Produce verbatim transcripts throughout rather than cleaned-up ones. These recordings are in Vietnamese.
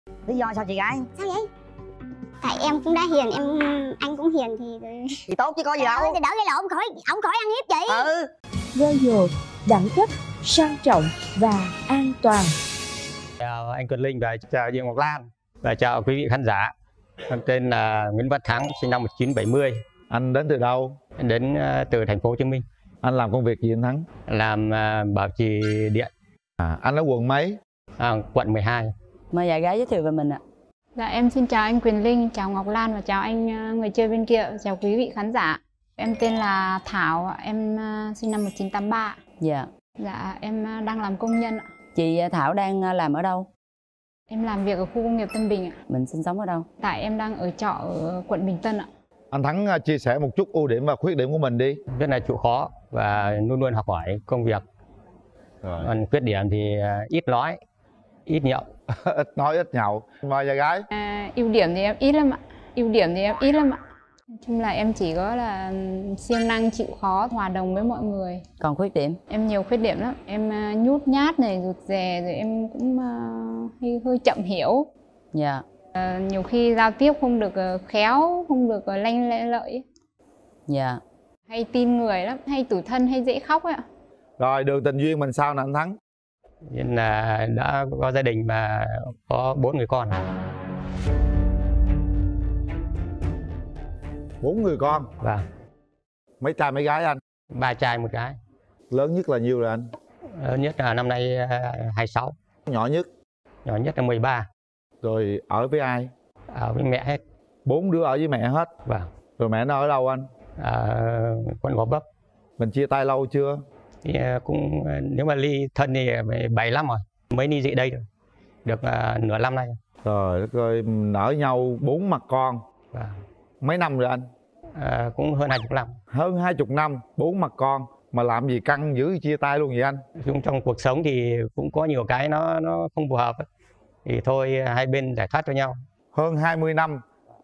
Lý do sao chị gái? Sao vậy? Tại em cũng đã hiền, em anh cũng hiền thì Thì tốt chứ có gì đâu. Thì đỡ gây lộn khỏi, ổng khỏi ăn hiếp chị. Ừ. Royal, đẳng cấp, sang trọng và an toàn. Chào anh Quyền Linh và chào chị Ngọc Lan và chào quý vị khán giả. Em tên là Nguyễn Văn Thắng, sinh năm một nghìn chín trăm bảy mươi. Anh đến từ đâu? Đến từ thành phố Hồ Chí Minh. Anh làm công việc gì anh Thắng? Làm uh, bảo trì điện. À, anh ở quận mấy? À, quận mười hai. Mời nhà gái giới thiệu về mình ạ. Dạ em xin chào anh Quyền Linh, chào Ngọc Lan và chào anh người chơi bên kia, chào quý vị khán giả. Em tên là Thảo, em sinh năm một nghìn chín trăm tám mươi ba. Dạ. Dạ em đang làm công nhân ạ. Chị Thảo đang làm ở đâu? Em làm việc ở khu công nghiệp Tân Bình ạ. Mình sinh sống ở đâu? Tại em đang ở trọ ở quận Bình Tân ạ. Anh Thắng chia sẻ một chút ưu điểm và khuyết điểm của mình đi. Rất là chịu khó và luôn luôn học hỏi công việc. Rồi. Còn khuyết điểm thì ít nói, ít nhậu. Ít nói ít nhậu. Mời nhà gái. À, ưu điểm thì em ít lắm ạ. Ưu điểm thì em ít lắm ạ. Nói chung là em chỉ có là siêng năng, chịu khó, hòa đồng với mọi người. Còn khuyết điểm? Em nhiều khuyết điểm lắm. Em uh, nhút nhát này, rụt rè, rồi em cũng uh, hơi, hơi chậm hiểu. Dạ. Uh, nhiều khi giao tiếp không được uh, khéo, không được uh, lanh lợi. Dạ. Hay tin người lắm, hay tủi thân, hay dễ khóc ấy ạ. Rồi đường tình duyên mình sao nè anh Thắng? Nên là đã có gia đình mà có bốn người con. Bốn người con? Vâng. Mấy trai mấy gái anh? Ba trai một gái. Lớn nhất là nhiêu rồi anh? Lớn nhất là năm nay hai mươi sáu. Nhỏ nhất? Nhỏ nhất là mười ba. Rồi ở với ai? Ở với mẹ hết. Bốn đứa ở với mẹ hết? Vâng. Rồi mẹ nó ở đâu anh? À, quận Gò Vấp. Mình chia tay lâu chưa? Thì cũng nếu mà ly thân thì bảy năm rồi, mới ly dị đây được, được uh, nửa năm nay. Rồi đất ơi, nở nhau bốn mặt con. Vâng. Mấy năm rồi anh? À, cũng hơn hai chục năm. Hơn hai chục năm, bốn mặt con mà làm gì căng dữ chia tay luôn vậy anh? Trong, trong cuộc sống thì cũng có nhiều cái nó nó không phù hợp, thì thôi hai bên giải thoát cho nhau. Hơn hai mươi năm,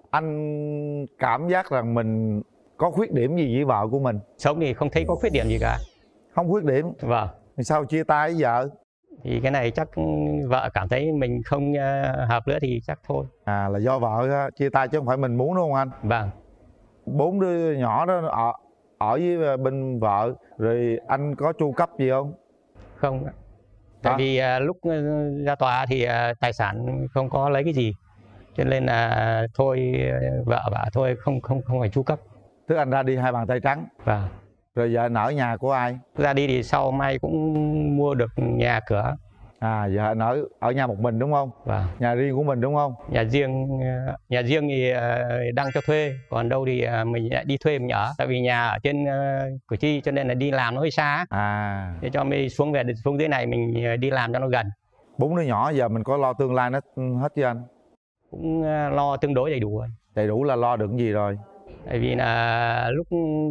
anh cảm giác rằng mình có khuyết điểm gì với vợ của mình? Sống thì không thấy có khuyết điểm gì cả. Không khuyết điểm? Vâng. Thì sao chia tay với vợ? Thì cái này chắc vợ cảm thấy mình không hợp nữa thì chắc thôi. À là do vợ chia tay chứ không phải mình muốn đúng không anh? Vâng. Bốn đứa nhỏ đó ở, ở với bên vợ, rồi anh có chu cấp gì không? Không. Tại à? vì uh, lúc ra tòa thì uh, tài sản không có lấy cái gì, cho nên là uh, thôi vợ bảo thôi không không không phải chu cấp. Tức anh ra đi hai bàn tay trắng. Vâng. Rồi giờ anh ở nhà của ai? Ra đi thì sau may cũng mua được nhà cửa. À giờ anh ở ở nhà một mình đúng không? Vâng. Nhà riêng của mình đúng không? Nhà riêng nhà riêng thì đang cho thuê, còn đâu thì mình lại đi thuê mình ở. Tại vì nhà ở trên Củ Chi cho nên là đi làm nó hơi xa. À. Để cho mình xuống về xuống dưới này mình đi làm cho nó gần. Bốn đứa nhỏ giờ mình có lo tương lai nó hết chưa anh? Cũng lo tương đối đầy đủ rồi. Đầy đủ là lo được cái gì rồi? Tại vì là lúc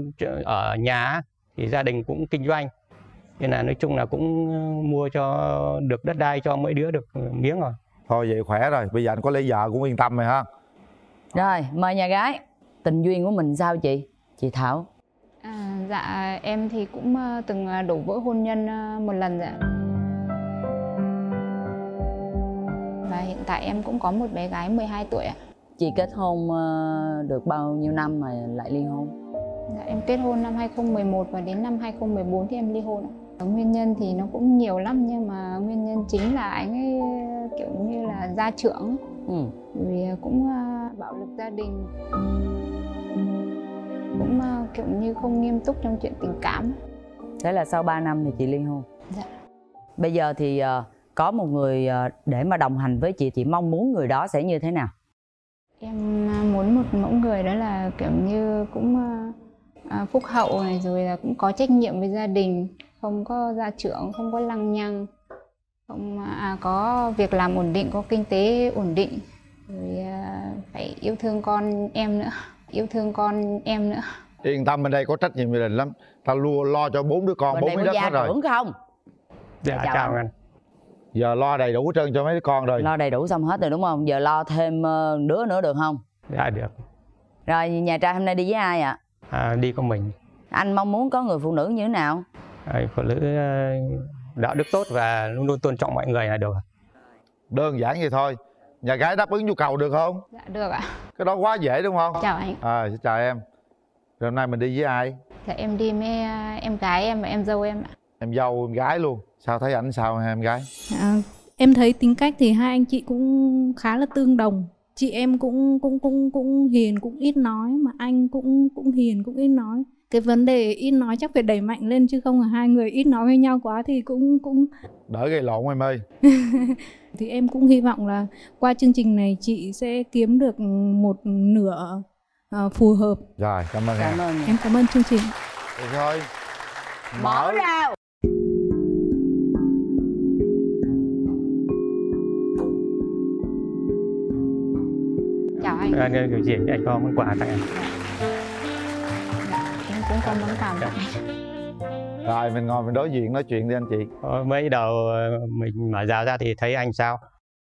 ở nhà thì gia đình cũng kinh doanh, nên là nói chung là cũng mua cho được đất đai cho mỗi đứa được miếng rồi. Thôi vậy khỏe rồi, bây giờ anh có lấy vợ cũng yên tâm rồi ha. Rồi mời nhà gái. Tình duyên của mình sao chị? Chị Thảo. À, dạ em thì cũng từng đổ vỡ hôn nhân một lần dạ. Và hiện tại em cũng có một bé gái mười hai tuổi ạ. Chị kết hôn được bao nhiêu năm mà lại ly hôn? Dạ, em kết hôn năm hai không một một và đến năm hai không một bốn thì em ly hôn. Nguyên nhân thì nó cũng nhiều lắm, nhưng mà nguyên nhân chính là anh ấy kiểu như là gia trưởng. Ừ. Vì cũng bạo lực gia đình, cũng kiểu như không nghiêm túc trong chuyện tình cảm. Thế là sau ba năm thì chị ly hôn. Dạ. Bây giờ thì có một người để mà đồng hành với chị, chị mong muốn người đó sẽ như thế nào? Em muốn một mẫu người đó là kiểu như cũng à, phúc hậu này, rồi là cũng có trách nhiệm với gia đình, không có gia trưởng, không có lăng nhăng, không à, có việc làm ổn định, có kinh tế ổn định, rồi à, phải yêu thương con em nữa, yêu thương con em nữa. Yên tâm, bên đây có trách nhiệm gia đình lắm, ta luôn lo cho bốn đứa con, bên bốn miếng đất hết rồi. Bên không? Dạ, chào, chào anh. Giờ lo đầy đủ hết trơn cho mấy đứa con rồi. Lo đầy đủ xong hết rồi đúng không? Giờ lo thêm đứa nữa được không? Dạ được. Rồi nhà trai hôm nay đi với ai ạ? À, đi con mình. Anh mong muốn có người phụ nữ như thế nào? À, phụ nữ đạo đức tốt và luôn luôn tôn trọng mọi người là được. Đơn giản vậy thôi. Nhà gái đáp ứng nhu cầu được không? Dạ được ạ. Cái đó quá dễ đúng không? Chào anh. À, xin chào em. Rồi hôm nay mình đi với ai? Dạ em đi với em gái em và em dâu em ạ. Em dâu em gái luôn. Sao thấy ảnh sao em gái? À, em thấy tính cách thì hai anh chị cũng khá là tương đồng. Chị em cũng cũng cũng cũng hiền, cũng ít nói, mà anh cũng cũng hiền, cũng ít nói. Cái vấn đề ít nói chắc phải đẩy mạnh lên, chứ không là hai người ít nói với nhau quá thì cũng cũng Đỡ gây lộn em ơi. Thì em cũng hy vọng là qua chương trình này chị sẽ kiếm được một nửa uh, phù hợp. Rồi, cảm ơn Cảm em. ơn. Em cảm ơn chương trình. Được thôi. Mở ra. Chào anh. Anh điều gì anh có món quà tặng em. Dạ, em cũng có món quà tặng anh. Rồi mình ngồi mình đối diện nói chuyện đi anh chị. Ờ, mới đầu mình mở rào ra thì thấy anh sao?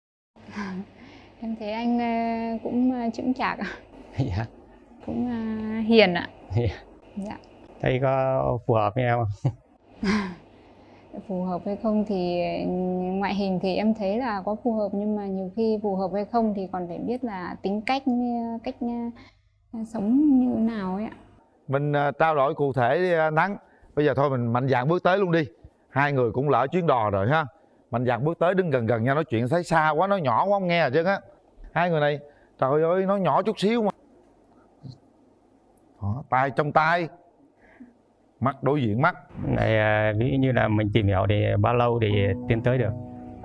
Em thấy anh ờ, cũng ờ, chững chạc ạ. Dạ. Cũng ờ, hiền ạ. Dạ. Thấy có phù hợp với em không? Phù hợp hay không thì ngoại hình thì em thấy là có phù hợp, nhưng mà nhiều khi phù hợp hay không thì còn phải biết là tính cách, cách sống như nào ấy ạ. Mình uh, trao đổi cụ thể đi uh, Nắng. Bây giờ thôi mình mạnh dạn bước tới luôn đi. Hai người cũng lỡ chuyến đò rồi ha. Mạnh dạn bước tới, đứng gần gần nhau nói chuyện, thấy xa quá, nói nhỏ quá không nghe rồi chứ á. Hai người này trời ơi nói nhỏ chút xíu mà. Đó, tay trong tay, mắt đối diện mắt. Này ví dụ như là mình tìm hiểu thì bao lâu thì tiến tới được?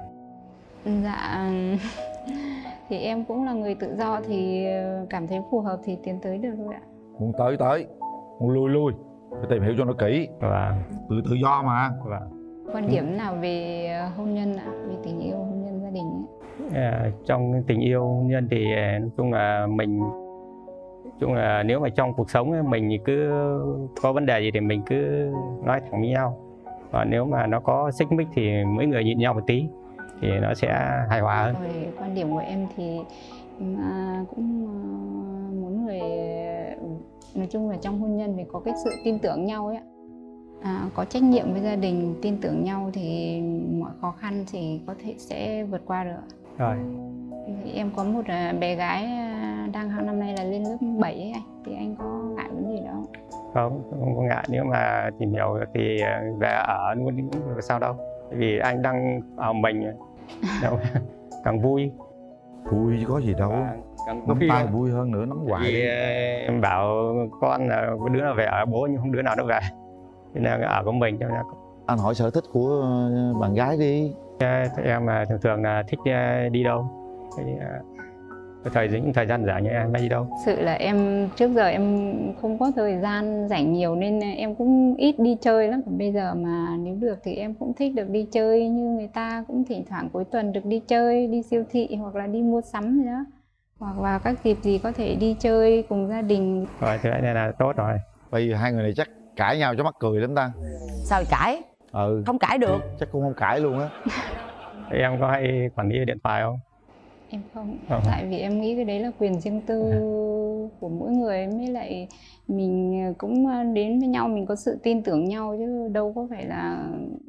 Dạ thì em cũng là người tự do, thì cảm thấy phù hợp thì tiến tới được thôi ạ. Muốn tới tới, muốn lui lui, phải tìm hiểu cho nó kỹ. Và Tự tự do mà. và Quan điểm nào về hôn nhân ạ, về tình yêu, hôn nhân, gia đình ấy? À, trong tình yêu hôn nhân thì nói chung là mình nói chung là nếu mà trong cuộc sống ấy, mình cứ có vấn đề gì thì mình cứ nói thẳng với nhau, và nếu mà nó có xích mích thì mỗi người nhịn nhau một tí thì nó sẽ hài hòa hơn. Rồi, quan điểm của em thì à, cũng à, muốn người nói chung là trong hôn nhân phải có cái sự tin tưởng nhau ấy ạ. À, có trách nhiệm với gia đình, tin tưởng nhau thì mọi khó khăn thì có thể sẽ vượt qua được. Rồi. Thì em có một bé gái đang học năm nay là lên lớp bảy ấy anh, thì anh có ngại vấn gì đó không? Không, không có ngại, nếu mà tìm hiểu thì về ở luôn cũng được, sao đâu. Vì anh đang ở mình đâu càng vui. Vui chứ có gì đâu. Càng Nắm vui tay hơn. vui hơn nữa, nắm hoài. Vì em bảo con là có đứa nào về ở bố nhưng không đứa nào nó về, nên là ở của mình. Cho nên Anh hỏi sở thích của bạn gái đi. em là thường thường là thích đi đâu, thì, thời những thời gian rảnh như em hay đi đâu. Sự là em trước giờ em không có thời gian rảnh nhiều nên em cũng ít đi chơi lắm. Còn bây giờ mà nếu được thì em cũng thích được đi chơi như người ta, cũng thỉnh thoảng cuối tuần được đi chơi, đi siêu thị hoặc là đi mua sắm gì đó, hoặc vào các dịp gì có thể đi chơi cùng gia đình. Rồi thế này là tốt rồi. Bây giờ hai người này chắc cãi nhau cho mắc cười lắm ta. Sao cãi? Ừ. Không cãi được. Chắc cũng không cãi luôn á. Em có hay quản lý điện thoại không? Em không, Không. tại vì em nghĩ cái đấy là quyền riêng tư của mỗi người, mới lại mình cũng đến với nhau mình có sự tin tưởng nhau chứ đâu có phải là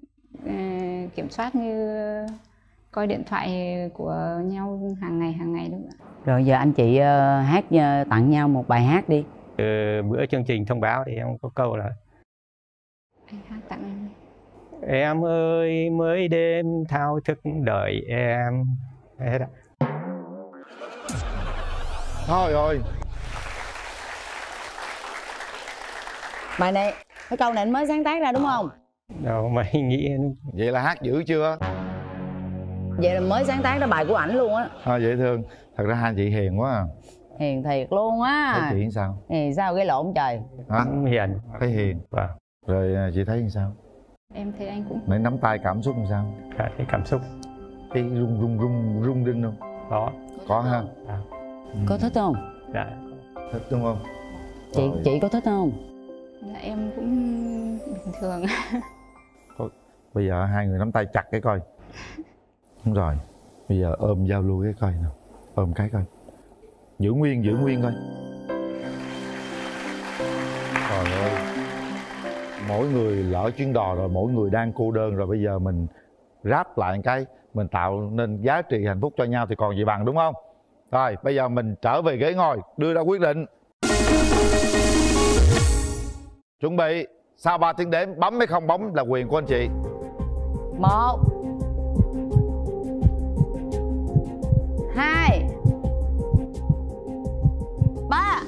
uh, kiểm soát như coi điện thoại của nhau hàng ngày hàng ngày đâu ạ. Rồi giờ anh chị uh, hát uh, tặng nhau một bài hát đi. Từ bữa chương trình thông báo thì em có câu là Anh hát tặng anh. em ơi mới đêm thao thức đợi em. Hết ạ. Thôi rồi. Bài này, cái câu này anh mới sáng tác ra đúng không? Đâu mày nghĩ Vậy là hát dữ chưa? Vậy là mới sáng tác ra bài của ảnh luôn á. À, dễ thương. Thật ra hai chị hiền quá à. Hiền thiệt luôn á. Thấy chị sao? Thì sao gây lộn trời. Hả? cũng hiền. Thấy hiền. Và Rồi chị thấy sao? Em thấy anh cũng Nãy nắm tay cảm xúc làm sao? cả thấy cảm xúc Cái rung rung rung rung rinh không? đó. Có ha. À. Ừ. Có thích không? Dạ. Thích đúng không? Chị Rồi. chị có thích không? dạ, em cũng bình thường. Bây giờ hai người nắm tay chặt cái coi. Đúng rồi. Bây giờ ôm giao lưu cái coi nào. Ôm cái coi. Giữ nguyên, giữ nguyên coi. Trời ơi. Mỗi người lỡ chuyến đò rồi, mỗi người đang cô đơn rồi, bây giờ mình ráp lại một cái mình tạo nên giá trị hạnh phúc cho nhau thì còn gì bằng, đúng không? Rồi bây giờ mình trở về ghế ngồi, đưa ra quyết định. Chuẩn bị. Sau ba tiếng đếm, bấm hay không bấm là quyền của anh chị. Một, hai, ba.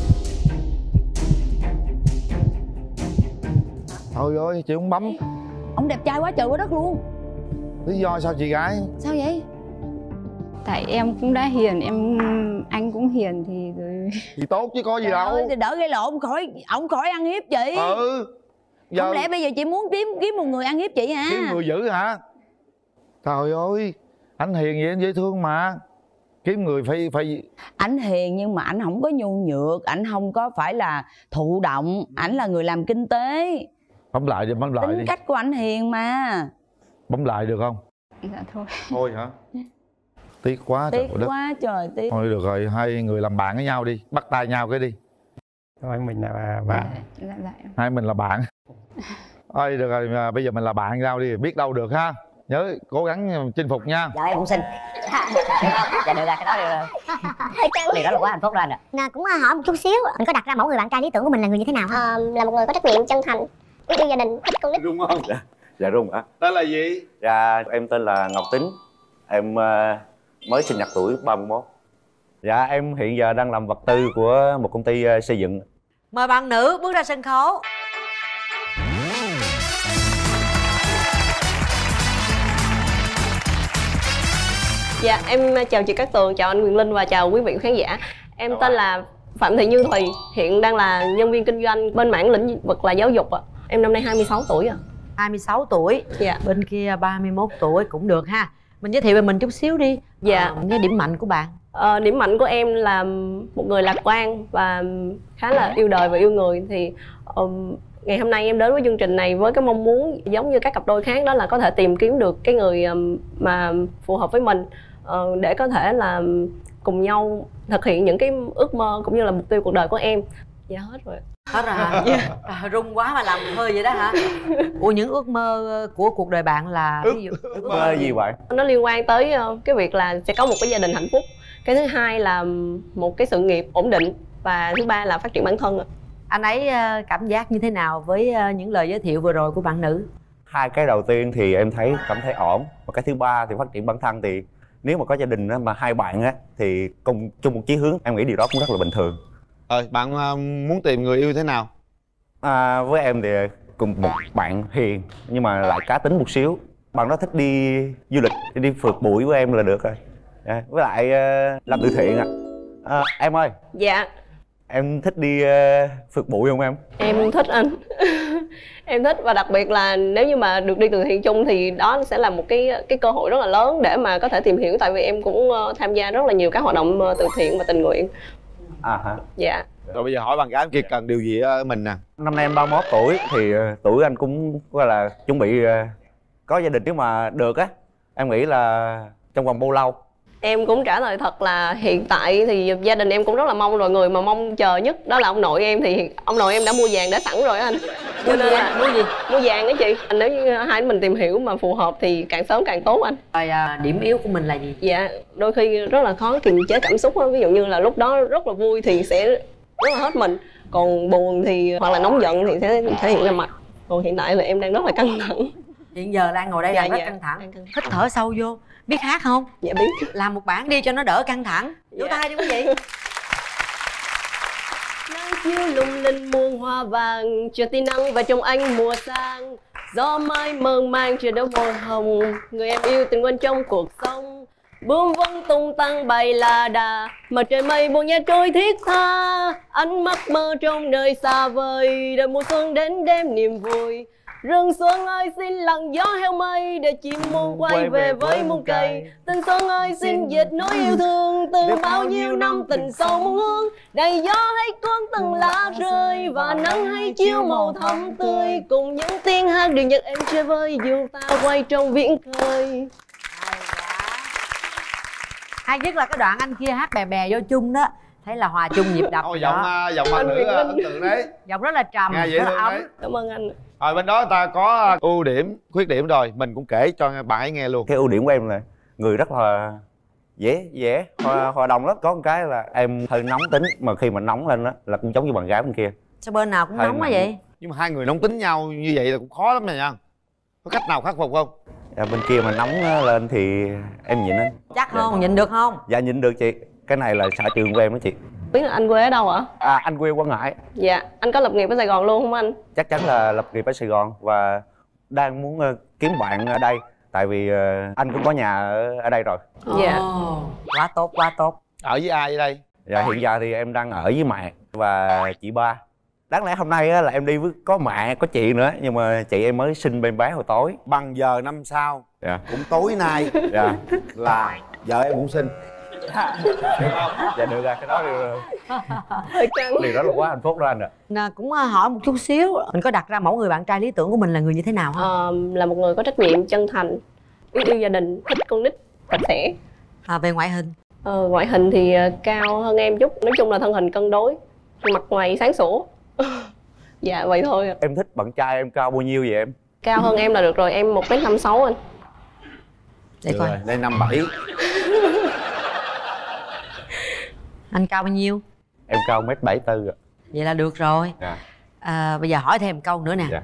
Thôi ơi, chị không bấm. Ông đẹp trai quá trời quá đất luôn. Lý do sao chị gái? Sao vậy? Tại em cũng đã hiền, em anh cũng hiền thì rồi. Thì tốt chứ có gì Trời đâu. ơi, thì đỡ gây lộn khỏi, ổng khỏi ăn hiếp chị. Ừ. Giờ... Không lẽ bây giờ chị muốn kiếm kiếm một người ăn hiếp chị hả? Kiếm người giữ hả? Trời ơi, anh hiền vậy anh dễ thương mà. Kiếm người phải phải Ảnh hiền nhưng mà ảnh không có nhu nhược, ảnh không có phải là thụ động, ảnh là người làm kinh tế. bấm lại đi, bấm lại Tính đi. cách của ảnh hiền mà. Bấm lại được không? Dạ thôi. Thôi hả? Tiếc quá. Tiếc trời đất. quá trời tiếc. Thôi được rồi, hai người làm bạn với nhau đi, bắt tay nhau cái đi. Thôi mình là bạn. Dạ dạ. Hai mình là bạn. Thôi được rồi, mà bây giờ mình là bạn nhau đi, biết đâu được ha. Nhớ cố gắng chinh phục nha. Dạ em cũng xin. Dạ được rồi, cái đó được rồi. Điều đó là quá hạnh phúc rồi anh ạ. Nè, cũng hỏi một chút xíu, anh có đặt ra mẫu người bạn trai lý tưởng của mình là người như thế nào? À, là một người có trách nhiệm, chân thành, biết yêu gia đình, thích con nít. Rung không? Dạ, dạ Rung hả? Tên là gì? Dạ em tên là Ngọc Tính. Em uh, mới sinh nhật tuổi ba mươi mốt. Dạ em hiện giờ đang làm vật tư của một công ty uh, xây dựng. Mời bạn nữ bước ra sân khấu. Dạ em chào chị Cát Tường, chào anh Quyền Linh và chào quý vị khán giả. Em tên là Phạm Thị Như Thùy, hiện đang là nhân viên kinh doanh bên mảng lĩnh vực là giáo dục ạ. Em năm nay hai mươi sáu tuổi ạ. hai mươi sáu tuổi. Dạ. Bên kia ba mươi mốt tuổi cũng được ha. Mình giới thiệu về mình chút xíu đi. Dạ. Ờ, cái điểm mạnh của bạn. Ờ, điểm mạnh của em là một người lạc quan và khá là yêu đời và yêu người. Thì um, ngày hôm nay em đến với chương trình này với cái mong muốn giống như các cặp đôi khác, đó là có thể tìm kiếm được cái người um, mà phù hợp với mình, uh, để có thể là cùng nhau thực hiện những cái ước mơ cũng như là mục tiêu cuộc đời của em. Dạ hết rồi. Hết rồi hả? À, rung quá mà làm hơi vậy đó hả? Ủa những ước mơ của cuộc đời bạn là ví dụ Ước mơ gì vậy? Nó liên quan tới uh, cái việc là sẽ có một cái gia đình hạnh phúc. Cái thứ hai là một cái sự nghiệp ổn định. Và thứ ba là phát triển bản thân. Anh ấy cảm giác như thế nào với những lời giới thiệu vừa rồi của bạn nữ? Hai cái đầu tiên thì em thấy cảm thấy ổn. Và cái thứ ba thì phát triển bản thân, thì nếu mà có gia đình á, mà hai bạn á thì cùng chung một chí hướng, em nghĩ điều đó cũng rất là bình thường. Ờ, bạn uh, muốn tìm người yêu thế nào? À, với em thì cùng một bạn hiền nhưng mà lại cá tính một xíu. Bạn đó thích đi du lịch, đi phượt bụi với em là được rồi. À, với lại uh, làm từ thiện ạ. À. À, em ơi. Dạ. Em thích đi uh, phượt bụi không em? Em thích anh. Em thích, và đặc biệt là nếu như mà được đi từ thiện chung thì đó sẽ là một cái cái cơ hội rất là lớn để mà có thể tìm hiểu, tại vì em cũng uh, tham gia rất là nhiều các hoạt động uh, từ thiện và tình nguyện. À hả? Dạ. Rồi bây giờ hỏi bạn gái em kia cần điều gì ở mình nè. Năm nay em ba mươi mốt tuổi thì uh, tuổi anh cũng gọi là chuẩn bị uh, có gia đình, nếu mà được á em nghĩ là trong vòng bao lâu? Em cũng trả lời thật là hiện tại thì gia đình em cũng rất là mong rồi. Người mà mong chờ nhất đó là ông nội em, thì ông nội em đã mua vàng đã sẵn rồi anh. Mua gì anh? Mua gì? Mua vàng đó chị. Nếu như hai mình tìm hiểu mà phù hợp thì càng sớm càng tốt anh. Rồi à, điểm yếu của mình là gì? Dạ, đôi khi rất là khó kiềm chế cảm xúc đó. Ví dụ như là lúc đó rất là vui thì sẽ rất là hết mình, còn buồn thì hoặc là nóng giận thì sẽ thể hiện ra mặt. Còn hiện tại là em đang rất là căng thẳng. Hiện giờ đang ngồi đây dạ, đang rất dạ, căng thẳng. đang căng thẳng. Hít thở sâu vô. Biết hát không? Dạ biết. Làm một bản đi cho nó đỡ căng thẳng. Vỗ dạ. tay đi quý vị. Nắng chiều lung linh muôn hoa vàng, chờ tia nắng và trong anh mùa sang. Gió mai mơn mang chờ đôi môi hồng, người em yêu từng quên trong cuộc sống. Bướm vẫn tung tăng bay là đà, mà trời mây buồn nhẹ trôi thiết tha. Ánh mắt mơ trong nơi xa vời, đợi mùa xuân đến đêm niềm vui. Rừng xuân ơi xin lặng gió heo mây, để chim muôn quay về với muôn cây. Tình xuân ơi xin dịch nỗi yêu thương, từ bao nhiêu năm tình sâu muôn hướng. Đầy gió hãy cuốn từng lá rơi, và nắng hãy chiếu màu thắm tươi. Cùng những tiếng hát điều nhật em chơi vơi, dù ta quay trong viễn khơi. Hay nhất là cái đoạn anh kia hát bè bè vô chung đó, thấy là hòa chung nhịp đập. Ôi, giọng giọng bạn nữ ấn tượng đấy. Giọng rất là trầm, nghe dễ rất thương ấm. đấy. Cảm ơn anh. Rồi bên đó ta có ưu điểm, khuyết điểm rồi, mình cũng kể cho bạn ấy nghe luôn. Cái ưu điểm của em là người rất là dễ dễ hòa, hòa đồng lắm. Có một cái là em hơi nóng tính, mà khi mà nóng lên đó là cũng giống như bạn gái bên kia. Sao bên nào cũng Hơi nóng quá nặng. vậy? Nhưng mà hai người nóng tính nhau như vậy là cũng khó lắm này nha. Có cách nào khắc phục không? Dạ, bên kia mà nóng lên thì em nhịn anh. Chắc không? Nhịn được không? Dạ nhịn được chị. Cái này là sở trường của em đó chị. Biết là anh quê ở đâu ạ? À, anh quê Quảng Ngãi. Dạ, anh có lập nghiệp ở Sài Gòn luôn không anh? Chắc chắn là lập nghiệp ở Sài Gòn và đang muốn uh, kiếm bạn ở đây. Tại vì uh, anh cũng có nhà ở, ở đây rồi. Dạ. Oh, quá tốt, quá tốt. Ở với ai ở đây? Dạ hiện giờ thì em đang ở với mẹ và chị ba. Đáng lẽ hôm nay á, là em đi với có mẹ, có chị nữa. Nhưng mà chị em mới sinh em bé hồi tối. Bằng giờ năm sau, dạ. cũng tối nay dạ. là vợ em cũng sinh. Được không? Dạ được rồi, cái đó điều, Hơi căng. điều đó là quá hạnh phúc đó anh ạ. Nè, cũng hỏi một chút xíu, mình có đặt ra mẫu người bạn trai lý tưởng của mình là người như thế nào không? Ờ, là một người có trách nhiệm, chân thành, biết yêu gia đình, thích con nít, sạch sẽ. À, về ngoại hình? Ờ, ngoại hình thì cao hơn em chút, nói chung là thân hình cân đối, mặt mày sáng sủa. Dạ vậy thôi. Em thích bạn trai em cao bao nhiêu vậy em? Cao hơn em là được rồi, em một mét năm sáu anh. Để coi. Rồi, đây năm bảy. Anh cao bao nhiêu? Em cao mét bảy tư rồi. Vậy là được rồi. Dạ. À, bây giờ hỏi thêm câu nữa nè. Dạ.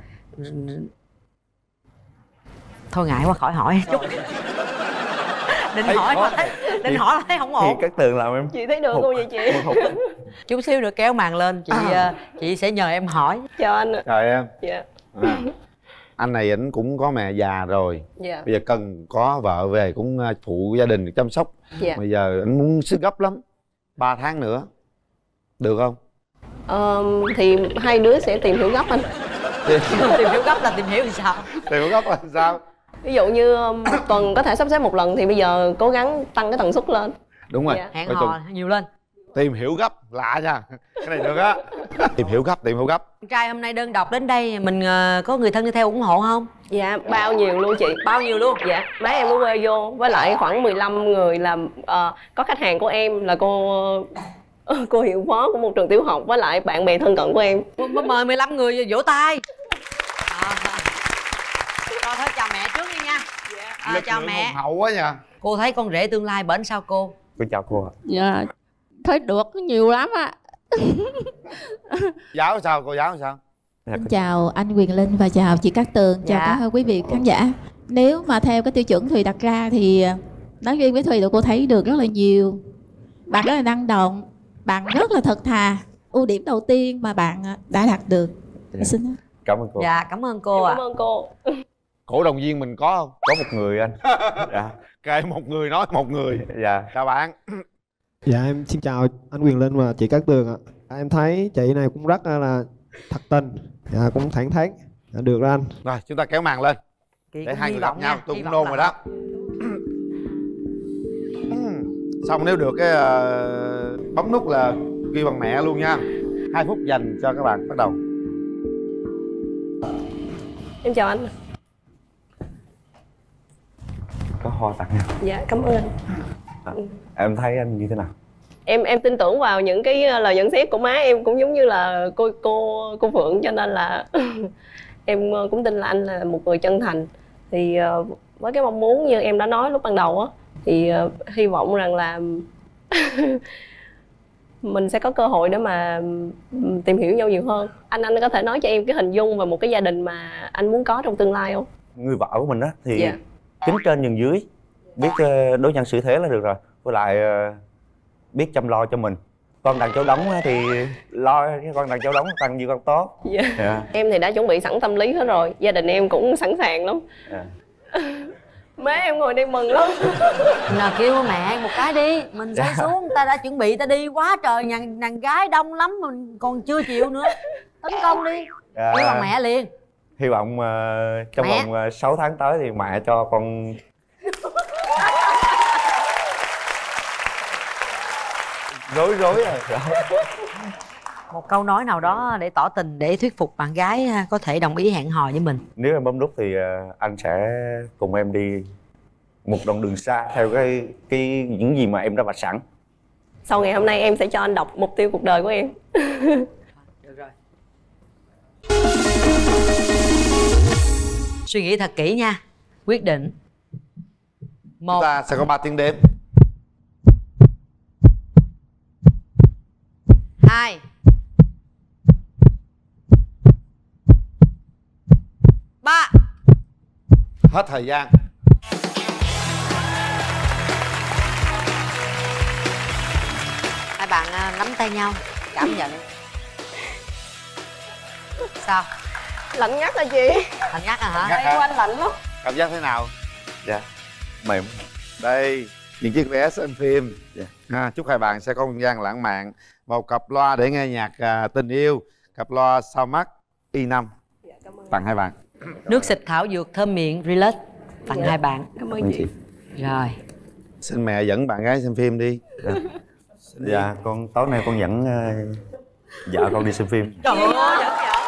Thôi ngại quá khỏi hỏi chút. Định Thấy hỏi khó. mà thấy, định hỏi mà thấy không ổn. Thì các tường làm em. Chị thấy được Hụt. không vậy chị? Hụt. Chút xíu nữa kéo màn lên, chị à. chị sẽ nhờ em hỏi. Chào anh ạ. Chào em. Dạ. À, anh này ảnh cũng có mẹ già rồi. Dạ. Bây giờ cần có vợ về cũng phụ gia đình chăm sóc. Dạ. Bây giờ anh muốn sức gấp lắm. Ba tháng nữa được không? Ờ, thì hai đứa sẽ tìm hiểu gấp anh. Tìm hiểu gấp là tìm hiểu thì sao? Tìm hiểu gấp là sao? Ví dụ như một tuần có thể sắp xếp một lần thì bây giờ cố gắng tăng cái tần suất lên. Đúng rồi. Dạ. Hẹn Nói hò chung, nhiều lên. tìm hiểu gấp lạ nha. Cái này được á. Tìm hiểu gấp, tìm hiểu gấp. Con trai hôm nay đơn độc đến đây, mình uh, có người thân đi theo ủng hộ không? Dạ, bao nhiêu luôn chị. Bao nhiêu luôn? Dạ, má em có quê vô. Với lại khoảng mười lăm người làm uh, có khách hàng của em là cô uh, cô hiệu phó của một trường tiểu học. Với lại bạn bè thân cận của em. Mời mười lăm người vỗ tay. À, rồi thôi chào mẹ trước đi nha. À, chào mẹ. Hậu quá nha. Cô thấy con rể tương lai bển sao cô? Cô chào cô ạ. Dạ, thấy được nhiều lắm á. Giáo sao, cô giáo sao? Xin chào anh Quyền Linh và chào chị Cát Tường, chào Dạ. các quý vị khán giả. Nếu mà theo cái tiêu chuẩn Thùy đặt ra thì nói riêng với Thùy tụi cô thấy được rất là nhiều. Bạn rất là năng động, bạn rất là thật thà. Ưu điểm đầu tiên mà bạn đã đạt được. Dạ. Xin Cảm ơn cô. Dạ, cảm ơn cô ạ. Cảm ơn cô. Cổ động viên mình có không? Có một người anh. Dạ. Kệ một người nói một người. Dạ. Chào bạn. Dạ em xin chào anh Quyền Linh và chị Cát Tường ạ. À, em thấy chị này cũng rất là thật tình, dạ, cũng thẳng thắn. Dạ, được rồi anh. Rồi chúng ta kéo màn lên. Chị để cũng hai hy người gặp vọng nhau. nha, Tôi hy cũng vọng nôn là rồi đó. Xong nếu được cái uh, bấm nút là ghi bằng mẹ luôn nha. Hai phút dành cho các bạn bắt đầu. Em chào anh. Có hoa tặng em. Dạ, cảm ơn anh. À, em thấy anh như thế nào? Em em tin tưởng vào những cái lời nhận xét của má em, cũng giống như là cô cô cô Phượng, cho nên là em cũng tin là anh là một người chân thành. Thì uh, với cái mong muốn như em đã nói lúc ban đầu á, thì uh, hy vọng rằng là mình sẽ có cơ hội để mà tìm hiểu nhau nhiều hơn. Anh anh có thể nói cho em cái hình dung về một cái gia đình mà anh muốn có trong tương lai không? Người vợ của mình á thì Dạ. kính trên nhường dưới, biết uh, đối nhân xử thế là được rồi. Với lại uh, biết chăm lo cho mình. Con đàn cháu đóng á thì lo cái con đàn cháu đóng càng nhiều càng tốt. Dạ. Dạ. Em thì đã chuẩn bị sẵn tâm lý hết rồi, gia đình em cũng sẵn sàng lắm. Dạ. Má em ngồi đây mừng lắm. Nào kêu mẹ một cái đi, mình sẽ xuống, ta đã chuẩn bị ta đi quá trời, nhà nàng gái đông lắm mình còn chưa chịu nữa. Tấn công đi. Dạ. Kêu bằng mẹ liền. Hy vọng uh, trong Mẹ. vòng uh, sáu tháng tới thì mẹ cho con Rối rối rồi. Một câu nói nào đó để tỏ tình, để thuyết phục bạn gái có thể đồng ý hẹn hò với mình. Nếu em bấm nút thì uh, anh sẽ cùng em đi một đoạn đường xa theo cái cái những gì mà em đã vạch sẵn. Sau ngày hôm nay em sẽ cho anh đọc mục tiêu cuộc đời của em. Được rồi. Suy nghĩ thật kỹ nha. Quyết định. Một. Chúng ta sẽ có ba tiếng đếm. Hai. Ba. Hết thời gian. Hai bạn à, nắm tay nhau, cảm nhận. Sao? Lạnh ngắt là gì? Lạnh ngắt à hả? Ngắt hả? Của anh lạnh lắm. Cảm giác thế nào? Dạ mềm. Đây, những chiếc vé xem phim. Dạ. Ha, chúc hai bạn sẽ có không gian lãng mạn. Một cặp loa để nghe nhạc à, tình yêu. Cặp loa Soundmax i năm. Tặng hai bạn. Nước xịt thảo dược thơm miệng Relax tặng Dạ. hai bạn. Cảm ơn chị. Rồi. Xin mẹ dẫn bạn gái xem phim đi. Dạ, dạ con tối nay con dẫn uh, vợ con đi xem phim. Trời ơi.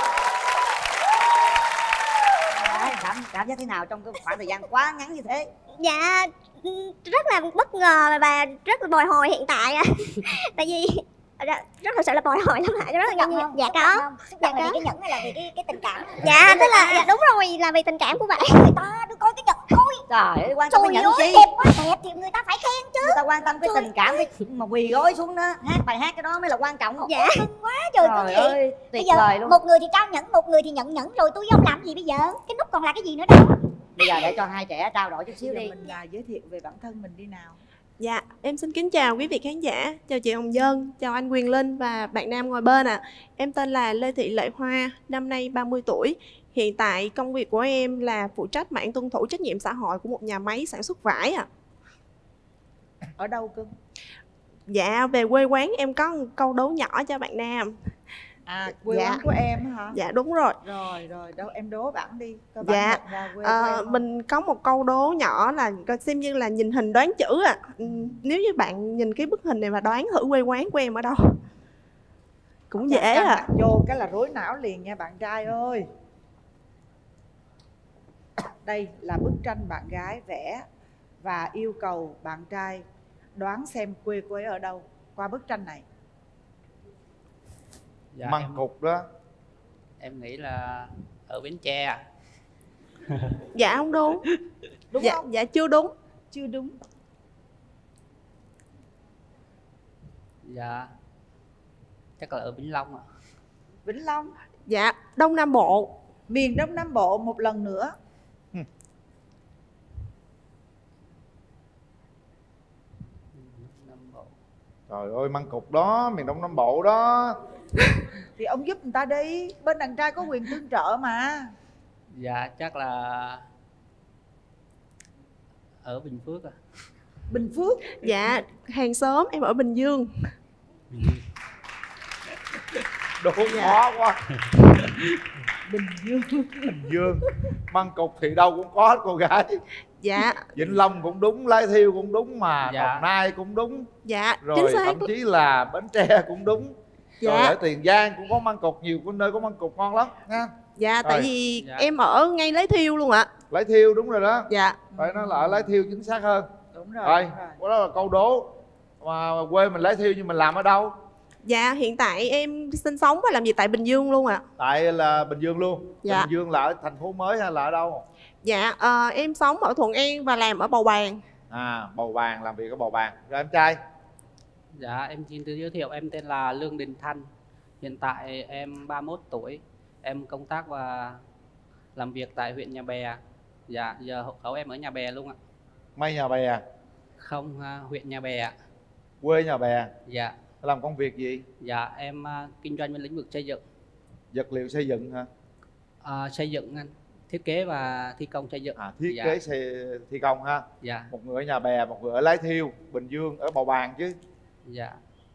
Cảm, cảm giác thế nào trong cái khoảng thời gian quá ngắn như thế? Dạ rất là bất ngờ và rất là bồi hồi hiện tại. Tại vì rất là sợ là bồi hồi lắm ạ, rất là ngạc nhiên. Dạ có, dạ có. Cái nhẫn hay là vì cái cái tình cảm? Dạ tức là dạ, đúng rồi, là vì tình cảm của bạn. Người ta đưa coi cái nhẫn thôi. Trời ơi, quan tâm cái nhẫn chi? Đẹp quá, đẹp thì người ta phải khen chứ. Người ta quan tâm cái tình cảm, cái mà quỳ gối xuống đó hát bài hát cái đó mới là quan trọng. Dạ cưng quá trời, trời cưng ơi, vậy. tuyệt Bây giờ vời luôn. một người thì trao nhẫn, một người thì nhận nhẫn, rồi tôi với ông làm gì bây giờ? Cái nút còn là cái gì nữa đâu? Bây giờ để cho hai trẻ trao đổi chút xíu Bây giờ đi. mình là giới thiệu về bản thân mình đi nào. Dạ, em xin kính chào quý vị khán giả, chào chị Hồng Dân, chào anh Quyền Linh và bạn nam ngồi bên ạ. À. Em tên là Lê Thị Lệ Hoa, năm nay ba mươi tuổi. Hiện tại công việc của em là phụ trách mảng tuân thủ trách nhiệm xã hội của một nhà máy sản xuất vải ạ. À. Ở đâu cưng? Dạ, về quê quán em có một câu đố nhỏ cho bạn nam. À, quê Dạ. quán của em hả? Dạ đúng rồi. Rồi, rồi, đâu em đố bạn đi. Coi bạn Dạ, nhận ra quê à, của em không? mình có một câu đố nhỏ là coi xem như là nhìn hình đoán chữ ạ. À. Nếu như bạn nhìn cái bức hình này mà đoán thử quê quán của em ở đâu. Cũng dễ Căng à. mặt vô cái là rối não liền nha bạn trai ơi. Đây là bức tranh bạn gái vẽ và yêu cầu bạn trai đoán xem quê cô ấy ở đâu qua bức tranh này. Dạ, Măng em, cục đó. em nghĩ là ở Bến Tre. Dạ không đúng. Đúng dạ, không? Dạ chưa đúng. Chưa đúng. Dạ chắc là ở Vĩnh Long ạ. Vĩnh Long. Dạ Đông Nam Bộ. Miền Đông Nam Bộ một lần nữa. Nam Bộ. Trời ơi, măng cục đó, miền Đông Nam Bộ đó. Thì ông giúp người ta đi, bên đàn trai có quyền tương trợ mà. Dạ chắc là ở Bình Phước à. Bình Phước. Dạ hàng xóm, em ở Bình Dương. Đồ Dạ. khó quá. Bình Dương. Bình Dương. Măng cục thì đâu cũng có hết cô gái. Dạ. Vĩnh Long cũng đúng, Lai Thiêu cũng đúng mà, Dạ. Đồng Nai cũng đúng. Dạ Rồi chính xác. thậm chí là Bến Tre cũng đúng. Dạ. Rồi ở Tiền Giang cũng có măng cục, nhiều nơi có măng cục ngon lắm nha. Dạ tại Rồi. vì Dạ. em ở ngay Lấy Thiêu luôn ạ. Lai Thiêu đúng rồi đó. Dạ. Phải nói là ở Lai Thiêu chính xác hơn. Đúng rồi. Rồi, Đúng rồi. đó là câu đố. Mà quê mình Lai Thiêu nhưng mình làm ở đâu? Dạ hiện tại em sinh sống và làm việc tại Bình Dương luôn ạ. Tại là Bình Dương luôn. Dạ. Bình Dương là ở thành phố mới hay là ở đâu? Dạ ờ, em sống ở Thuận An và làm ở Bầu Bàng. À, Bầu Bàng, làm việc ở Bầu Bàng. Rồi em trai? Dạ em xin tự giới thiệu, em tên là Lương Đình Thanh. Hiện tại em ba mươi mốt tuổi. Em công tác và làm việc tại huyện Nhà Bè. Dạ giờ hộ khẩu em ở Nhà Bè luôn ạ. May Nhà Bè. Không, à, huyện Nhà Bè ạ. Quê Nhà Bè. Dạ. Làm công việc gì? Dạ em à, kinh doanh bên lĩnh vực xây dựng. Vật liệu xây dựng hả? À, xây dựng anh, thiết kế và thi công xây dựng. À, thiết Dạ. kế xây thi công ha. Dạ. Một người ở Nhà Bè, một người ở Lai Thiêu, Bình Dương, ở Bầu Bàng chứ. Dạ.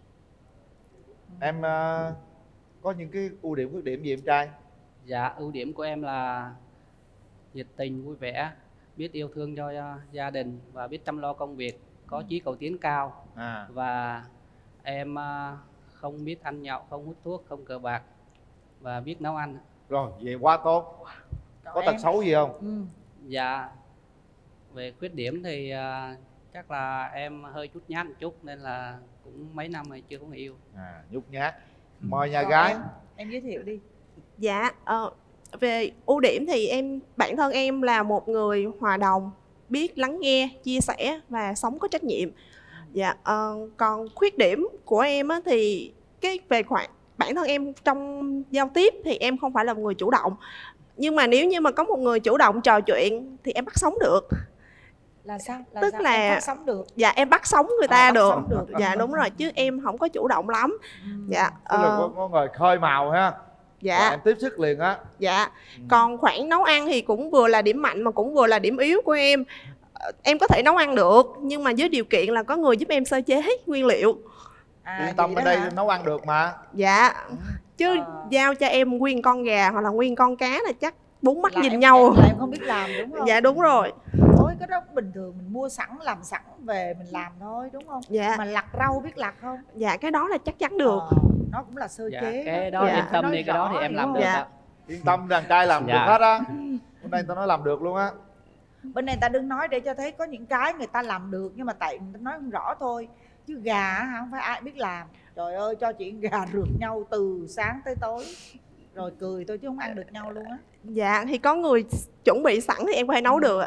Em uh, có những cái ưu điểm khuyết điểm gì em trai? Dạ ưu điểm của em là nhiệt tình, vui vẻ, biết yêu thương cho uh, gia đình và biết chăm lo công việc, có chí cầu tiến cao. À. Và em uh, không biết ăn nhậu, không hút thuốc, không cờ bạc và biết nấu ăn. Rồi, vậy quá tốt. Có tật em? xấu gì không? Ừ. Dạ về khuyết điểm thì uh, chắc là em hơi chút nhát một chút nên là cũng mấy năm rồi chưa có người yêu. À, nhút nhát. Mời nhà Còn gái. Em, em giới thiệu đi. Dạ ờ, về ưu điểm thì em bản thân em là một người hòa đồng, biết lắng nghe, chia sẻ và sống có trách nhiệm. Dạ, uh, còn khuyết điểm của em á, thì cái về khoản bản thân em trong giao tiếp thì em không phải là một người chủ động. Nhưng mà nếu như mà có một người chủ động trò chuyện thì em bắt sống được. Là sao? Là Tức sao? là Em bắt sống được. Dạ em bắt sống người À, ta bắt được. sống được. Dạ đúng rồi, chứ em không có chủ động lắm. Dạ. Tức là ờ, có, có người khơi màu ha. Dạ. Là em tiếp sức liền á. Dạ. Còn khoản nấu ăn thì cũng vừa là điểm mạnh mà cũng vừa là điểm yếu của em. Ờ, Em có thể nấu ăn được nhưng mà với điều kiện là có người giúp em sơ chế nguyên liệu. Yên tâm, bên đây nấu ăn được mà. Dạ. Chứ giao cho em nguyên con gà hoặc là nguyên con cá là chắc bốn mắt nhìn nhau. Là em không biết làm đúng không? Dạ đúng rồi. Thôi cái đó bình thường mình mua sẵn làm sẵn về mình làm thôi đúng không? Dạ. Mà lặt rau biết lặt không? Dạ cái đó là chắc chắn được. Ờ, nó cũng là sơ Dạ, chế. cái đó yên tâm đi, cái đó thì em làm được ạ. Yên tâm, đàn trai làm Dạ. được hết á. Hôm nay tao nói làm được luôn á. Bên này ta đừng nói để cho thấy có những cái người ta làm được nhưng mà tại người ta nói không rõ thôi. Chứ gà á, không phải ai biết làm. Trời ơi cho chuyện gà rượt nhau từ sáng tới tối. Rồi cười tôi chứ không ăn được nhau luôn á. Dạ thì có người chuẩn bị sẵn thì em có thể nấu được ạ.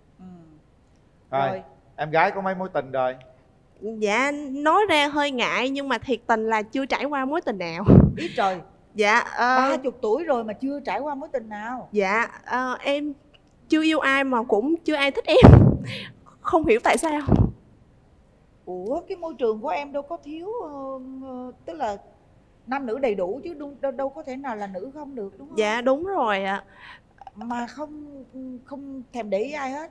Rồi, Rồi. em gái có mấy mối tình rồi? Dạ nói ra hơi ngại nhưng mà thiệt tình là chưa trải qua mối tình nào. Ít trời. Dạ ờ, ba chục tuổi rồi mà chưa trải qua mối tình nào. Dạ ờ, em chưa yêu ai mà cũng chưa ai thích em. Không hiểu tại sao. Ủa cái môi trường của em đâu có thiếu uh, uh, tức là nam nữ đầy đủ chứ đâu, đâu, đâu có thể nào là nữ không được đúng không? Dạ đúng rồi ạ. Mà không không thèm để ý ai hết.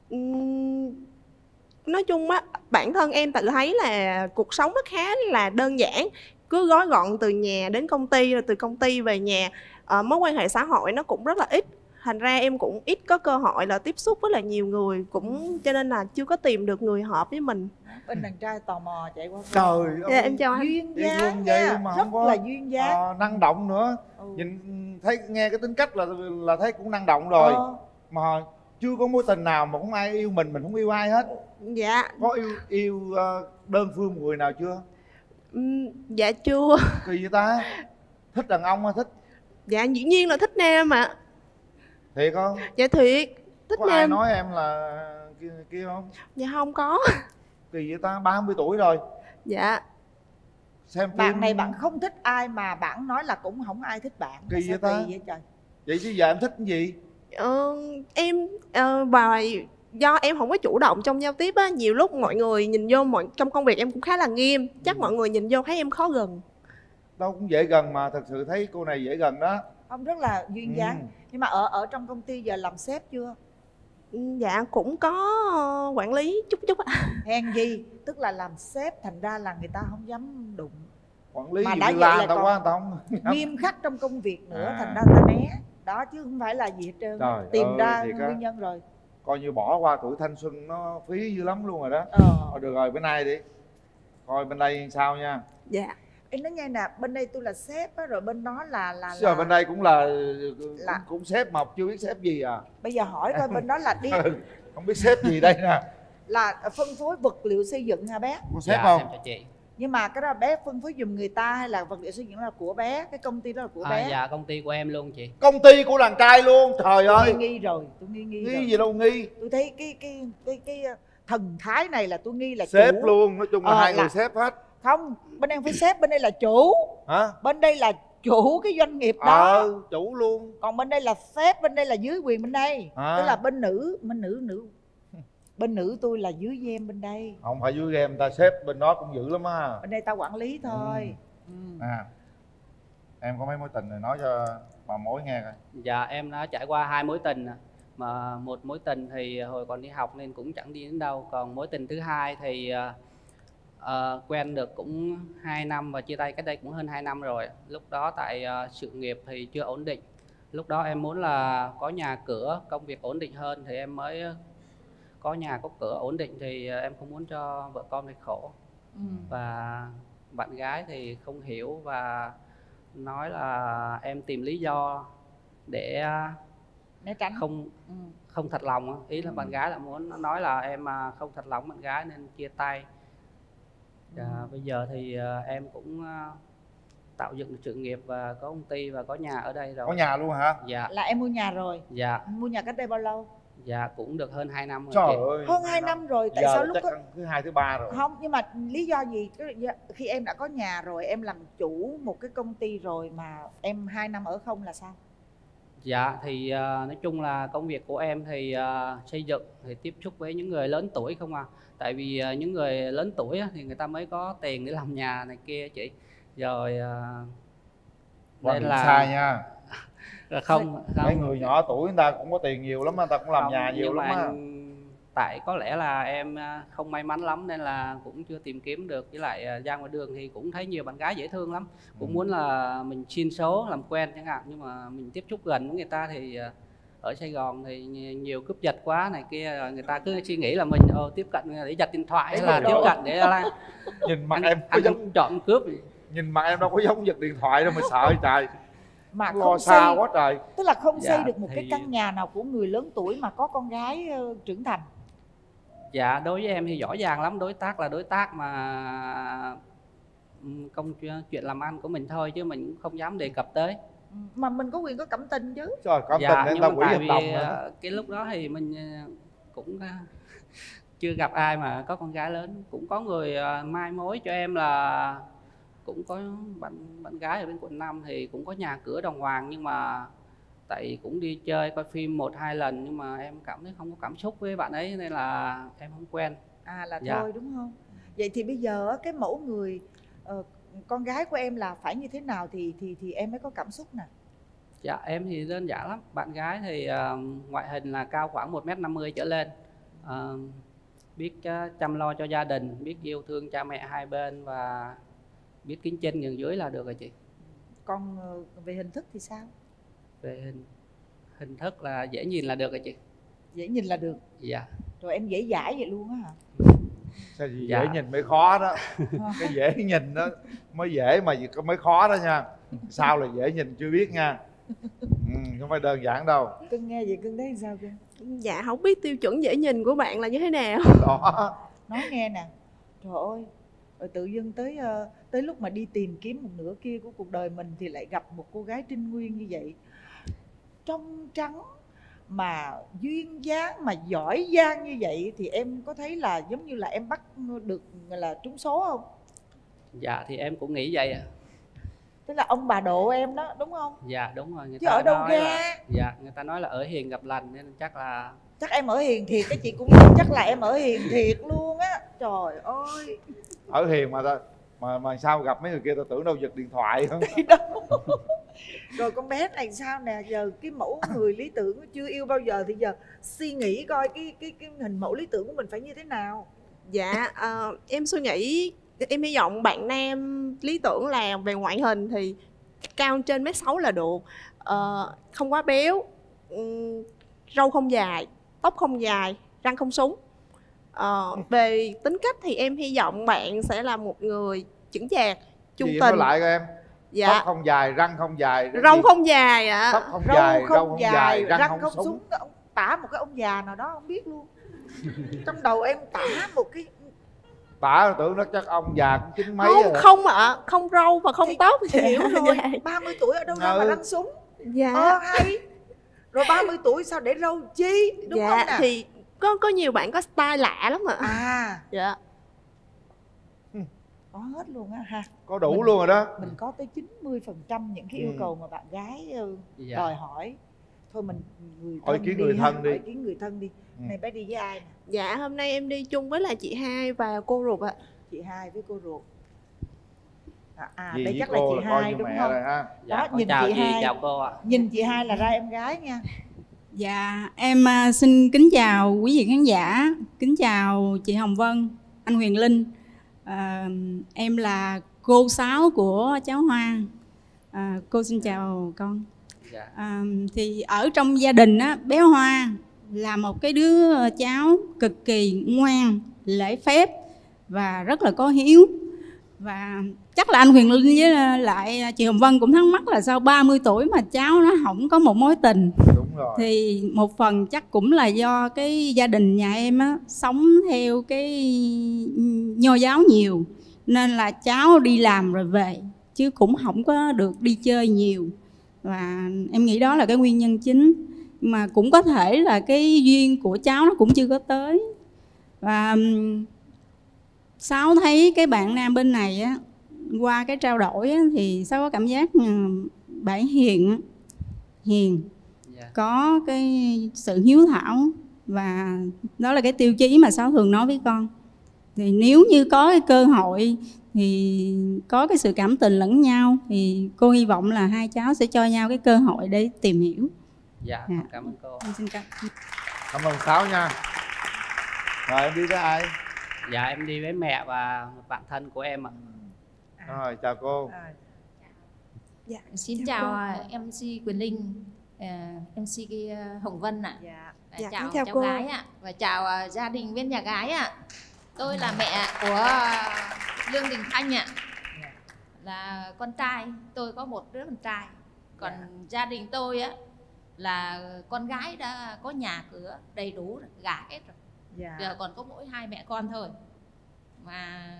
Ừm, nói chung á bản thân em tự thấy là cuộc sống nó khá là đơn giản, cứ gói gọn từ nhà đến công ty rồi từ công ty về nhà. Ờ, mối quan hệ xã hội nó cũng rất là ít, thành ra em cũng ít có cơ hội là tiếp xúc với là nhiều người, cũng cho nên là chưa có tìm được người hợp với mình. Bên đàn trai tò mò chạy qua. Trời ơi. Dạ, em chào anh. Duyên Duyên dáng luôn vậy nha, mà rất không có là duyên dáng. ờ, năng động nữa. Nhìn thấy nghe cái tính cách là là thấy cũng năng động rồi. Ờ. Mà chưa có mối tình nào mà không ai yêu mình, mình không yêu ai hết. Dạ. Có yêu yêu ờ, đơn phương một người nào chưa? Ừm, dạ chưa. Kỳ vậy ta? Thích đàn ông hay thích? Dạ dĩ nhiên là thích nam ạ. Thiệt không? Dạ thiệt, thích Có nam. ai nói em là kia, kia không? Dạ không có. Kỳ vậy ta? ba mươi tuổi rồi. Dạ. Xem phim. Bạn này bạn không thích ai mà bạn nói là cũng không ai thích bạn. Kỳ Sao vậy ta? Kỳ vậy trời. Vậy chứ giờ em thích cái gì? Ờ, em ờ, và do em không có chủ động trong giao tiếp á, nhiều lúc mọi người nhìn vô mọi trong công việc em cũng khá là nghiêm, chắc mọi người nhìn vô thấy em khó gần. Đâu cũng dễ gần mà, thật sự thấy cô này dễ gần đó. Ông rất là duyên Ừ. dáng. Nhưng mà ở ở trong công ty giờ làm sếp chưa? Dạ cũng có ờ, quản lý chút chút ạ. Hèn gì, tức là làm sếp thành ra là người ta không dám đụng. Quản lý Mà gì đã như vậy la là người ta còn quá người ta không. nghiêm khắc trong công việc nữa, À. thành ra người ta né. Đó chứ không phải là gì hết trơn. Trời Tìm ơi, ra thiệt á. nguyên nhân rồi. Coi như bỏ qua tuổi thanh xuân nó phí dữ lắm luôn rồi đó. Ờ. Thôi được rồi, bên này đi. Coi bên đây sao nha. Dạ. Em nói nghe nè, bên đây tôi là sếp á, rồi bên đó là là, Rồi là... bên đây cũng là, Là- cũng, cũng sếp mà chưa biết sếp gì à. Bây giờ hỏi coi bên đó là đi Không biết sếp gì đây nè. là phân phối vật liệu xây dựng hả bé? Có sếp Dạ, không? em chào chị. Nhưng mà cái đó bé phân phối giùm người ta hay là vật liệu xây dựng là của bé, cái công ty đó là của À, bé? dạ công ty của em luôn chị. Công ty của đàn trai luôn, trời Tôi ơi. nghi nghi rồi, tôi nghi nghi, Nghi rồi. gì đâu nghi. Tôi thấy cái cái cái cái thần thái này là tôi nghi là Sếp chủ. luôn, nói chung là Ờ, hai là- người sếp hết. Không, bên em phải sếp, bên đây là chủ. Hả? Bên đây là chủ cái doanh nghiệp đó. Ờ, chủ luôn. Còn bên đây là sếp, bên đây là dưới quyền bên đây. À. Tức là bên nữ, bên nữ nữ bên nữ tôi là dưới game bên đây. Không phải dưới game, ta sếp bên đó cũng dữ lắm á. Bên đây tao quản lý thôi. Ừ. À, em có mấy mối tình này nói cho bà mối nghe coi. Dạ em đã trải qua hai mối tình. Mà một mối tình thì hồi còn đi học nên cũng chẳng đi đến đâu. Còn mối tình thứ hai thì ờ, ờ, quen được cũng hai năm và chia tay cách đây cũng hơn hai năm rồi. Lúc đó tại ờ, sự nghiệp thì chưa ổn định. Lúc đó em muốn là có nhà cửa, công việc ổn định hơn thì em mới có nhà có cửa ổn định, thì ờ, em không muốn cho vợ con phải khổ. Ừ. Và bạn gái thì không hiểu và nói là em tìm lý do để Né tránh. không Ừ. không thật lòng á. Ý là Ừ. bạn gái là muốn nói là em à, không thật lòng bạn gái nên chia tay. Và bây giờ thì à, em cũng à, tạo dựng được sự nghiệp và có công ty và có nhà ở đây rồi. Có nhà luôn hả? Dạ. Là em mua nhà rồi? Dạ. Mua nhà cách đây bao lâu? Dạ cũng được hơn hai năm rồi. Trời chị. ơi. Hơn hai năm rồi. Tại Giờ sao lúc chắc có... ăn thứ hai thứ ba rồi. Không, nhưng mà lý do gì khi em đã có nhà rồi, em làm chủ một cái công ty rồi mà em hai năm ở không là sao? Dạ thì uh, nói chung là công việc của em thì uh, xây dựng thì tiếp xúc với những người lớn tuổi không à. Tại vì uh, những người lớn tuổi thì người ta mới có tiền để làm nhà này kia chị. Rồi uh, nên là sai nha. không, không. Mấy người nhỏ tuổi người ta cũng có tiền nhiều lắm, người ta cũng làm không, nhà nhiều lắm á. Tại có lẽ là em không may mắn lắm nên là cũng chưa tìm kiếm được. Với lại ra ngoài đường thì cũng thấy nhiều bạn gái dễ thương lắm, cũng ừ. muốn là mình xin số làm quen chẳng hạn, nhưng mà mình tiếp xúc gần với người ta thì ở Sài Gòn thì nhiều cướp giật quá này kia, người ta cứ suy nghĩ là mình ô, tiếp cận để giật điện thoại hay là tiếp cận để là nhìn mặt ăn, em ăn giống trộm cướp. Nhìn mặt em đâu có giống giật điện thoại đâu mà sợ trời. Mà lo không xa xây, quá trời. Tức là không dạ, xây được một thì... cái căn nhà nào của người lớn tuổi mà có con gái uh, trưởng thành. Dạ đối với em thì rõ ràng lắm, đối tác là đối tác mà công chuyện làm ăn của mình thôi chứ mình cũng không dám đề cập tới. Mà mình có quyền có cảm tình chứ. Trời, cảm dạ, tình nên ta quỹ hợp đồng uh, cái lúc đó thì mình uh, cũng uh, chưa gặp ai mà có con gái lớn. Cũng có người uh, mai mối cho em là cũng có bạn bạn gái ở bên quận năm thì cũng có nhà cửa đàng hoàng, nhưng mà tại cũng đi chơi coi phim một hai lần nhưng mà em cảm thấy không có cảm xúc với bạn ấy nên là em không quen. À là dạ. thôi đúng không? Vậy thì bây giờ cái mẫu người uh, con gái của em là phải như thế nào thì thì thì em mới có cảm xúc nè? Dạ em thì đơn giản lắm. Bạn gái thì uh, ngoại hình là cao khoảng một mét năm mươi trở lên, uh, biết uh, chăm lo cho gia đình, biết yêu thương cha mẹ hai bên và biết kính trên nhường dưới là được rồi chị. Còn uh, về hình thức thì sao? Về hình hình thức là dễ nhìn là được rồi chị. Dễ nhìn là được. Dạ. Rồi em dễ dãi vậy luôn á hả? Sao gì dạ. dễ nhìn mới khó đó. Cái dễ nhìn đó mới dễ mà mới khó đó nha. Sao là dễ nhìn chưa biết nha. Ừ, không phải đơn giản đâu. Cưng nghe vậy cưng thấy sao cưng? Dạ không biết tiêu chuẩn dễ nhìn của bạn là như thế nào. Đó. Nói nghe nè. Trời ơi. Rồi tự dưng tới uh, tới lúc mà đi tìm kiếm một nửa kia của cuộc đời mình thì lại gặp một cô gái trinh nguyên như vậy, trong trắng mà duyên dáng mà giỏi giang như vậy, thì em có thấy là giống như là em bắt được là trúng số không? Dạ thì em cũng nghĩ vậy ạ. Tức là ông bà độ em đó đúng không? Dạ đúng rồi. Người chứ ta ở đâu nói ra là, dạ người ta nói là ở hiền gặp lành nên chắc là chắc em ở hiền thiệt. Cái chị cũng chắc là em ở hiền thiệt luôn á. Trời ơi. Ở hiền mà ta mà mà sao gặp mấy người kia ta tưởng đâu giật điện thoại không? Rồi con bé này sao nè, giờ cái mẫu người lý tưởng chưa yêu bao giờ thì giờ suy nghĩ coi cái cái cái hình mẫu lý tưởng của mình phải như thế nào. Dạ uh, em suy nghĩ em hy vọng bạn nam lý tưởng là về ngoại hình thì cao trên mét sáu là được, uh, không quá béo, um, râu không dài, tóc không dài, răng không súng. Uh, về tính cách thì em hy vọng bạn sẽ là một người chững chạc, trung Gì tình. nói lại coi em. Dạ. Tóc không dài, răng không dài, râu gì? không dài ạ. À. Tóc không râu dài, không râu không dài, dài, răng, răng không, không súng. súng. Ông tả một cái ông già nào đó không biết luôn. Trong đầu em tả một cái Tả tưởng nó chắc ông già cũng chín mấy không rồi. không ạ, à. Không râu và không thì tóc. hiểu rồi. Dạ. ba mươi tuổi ở đâu ra ừ. mà răng súng? Dạ. Ờ hay. Rồi ba mươi tuổi sao để râu chi, đúng dạ, không nè? Thì có có nhiều bạn có style lạ lắm ạ. À. Dạ. Có hết luôn á ha. Có đủ mình, luôn rồi đó. Mình có tới chín mươi phần trăm những cái yêu ừ. cầu mà bạn gái dạ. đòi hỏi. Thôi mình người hỏi thân kiến đi, người thân đi. hỏi kiến người thân đi. Ừ. Này bé đi với ai nè? Dạ hôm nay em đi chung với là chị hai và cô ruột ạ. Chị hai với cô ruột. À, à Dì đây chắc là chị hai đúng không? Ha. Dạ, đó, nhìn chào chị, chị hai. chào cô ạ. Nhìn chị hai là ra em gái nha. Dạ em uh, xin kính chào quý vị khán giả, kính chào chị Hồng Vân, anh Huyền Linh. Uh, em là cô Sáu của cháu Hoa. Uh, cô xin chào con. Dạ. Uh, thì ở trong gia đình á, bé Hoa là một cái đứa cháu cực kỳ ngoan, lễ phép và rất là có hiếu. Và chắc là anh Huyền Linh với lại chị Hồng Vân cũng thắc mắc là sau ba mươi tuổi mà cháu nó không có một mối tình. Đúng rồi. Thì một phần chắc cũng là do cái gia đình nhà em á, sống theo cái nho giáo nhiều, nên là cháu đi làm rồi về chứ cũng không có được đi chơi nhiều. Và em nghĩ đó là cái nguyên nhân chính. Mà cũng có thể là cái duyên của cháu nó cũng chưa có tới. Và Sáu thấy cái bạn nam bên này á, qua cái trao đổi á, thì Sáu có cảm giác bạn hiền hiền yeah. Có cái sự hiếu thảo, và đó là cái tiêu chí mà Sáu thường nói với con. Thì nếu như có cái cơ hội thì có cái sự cảm tình lẫn nhau, thì cô hy vọng là hai cháu sẽ cho nhau cái cơ hội để tìm hiểu. Dạ, dạ. Cảm ơn cô. Em xin cảm Cảm ơn Sáu nha. Rồi em đi với ai? Dạ em đi với mẹ và một bạn thân của em ạ. Rồi chào cô. Dạ, xin chào em xê Quyền Linh, em xê Hồng Vân ạ. Dạ. Dạ, chào, chào chào cháu cô. gái ạ. Và chào gia đình bên nhà gái ạ. Tôi là mẹ của Lương Đình Thanh ạ. Là con trai, tôi có một đứa con trai. Còn gia đình tôi á là con gái đã có nhà cửa đầy đủ rồi, gả hết rồi. Dạ. Giờ còn có mỗi hai mẹ con thôi. Mà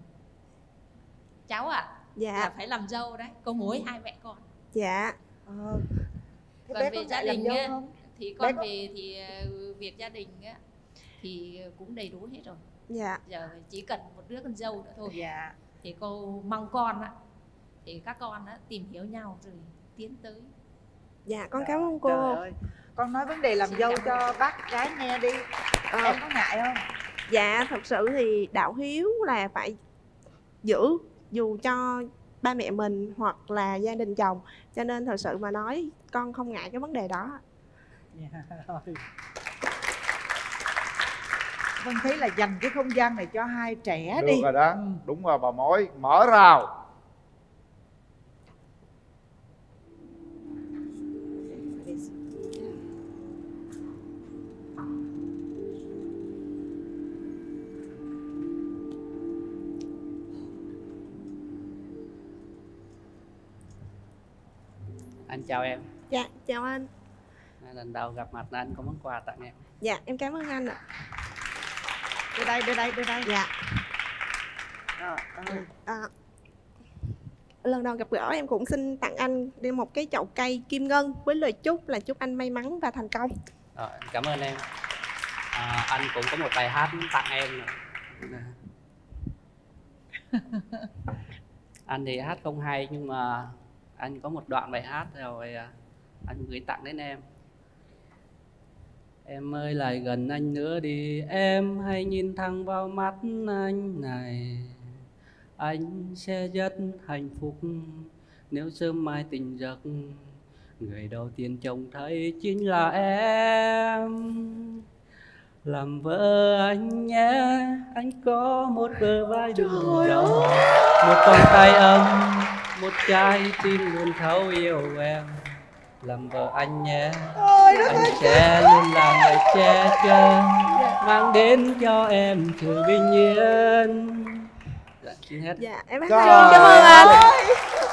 cháu ạ dạ. là phải làm dâu đấy, có mỗi hai mẹ con. Dạ. Ờ. Thế Còn bé về có gia ngại làm đình dâu á, không? thì Bé con có- về thì ờ, việc gia đình á thì cũng đầy đủ hết rồi. Dạ. Giờ chỉ cần một đứa con dâu nữa thôi. Dạ. Thì cô mong con á, thì các con á tìm hiểu nhau rồi tiến tới. Dạ, con cảm ơn cô. Trời ơi, con nói vấn đề làm dâu cho bác gái nghe đi. Ờ. Em có ngại không? Dạ, thật sự thì đạo hiếu là phải giữ dù cho ba mẹ mình hoặc là gia đình chồng. Cho nên thật sự mà nói con không ngại cái vấn đề đó. Dạ, rồi. Vân thấy là dành cái không gian này cho hai trẻ Được đi. rồi đó, đúng rồi bà mối. Mở rào. Anh chào em. Dạ, chào anh. Lần đầu gặp mặt là anh có món quà tặng em. Dạ, em cảm ơn anh ạ. Đưa đây, đưa đây, đưa đây. Dạ. Rồi, ơi. À, lần đầu gặp gỡ em cũng xin tặng anh đi một cái chậu cây kim ngân với lời chúc là chúc anh may mắn và thành công. Rồi, cảm ơn em. À, anh cũng có một bài hát tặng em. Anh thì hát không hay nhưng mà anh có một đoạn bài hát rồi anh gửi tặng đến em. Em ơi lại gần anh nữa đi, em hãy nhìn thẳng vào mắt anh này. Anh sẽ rất hạnh phúc nếu sớm mai tỉnh giấc, người đầu tiên trông thấy chính là em. Làm vợ anh nhé, anh có một bờ vai đường rộng, một vòng tay ấm, một trái tim luôn thấu yêu em. Làm vợ anh nhé, anh sẽ luôn là người che chở, mang đến cho em sự bình yên. Dạ, xin hết. Dạ, em hát Trời cảm ơn anh. ơi.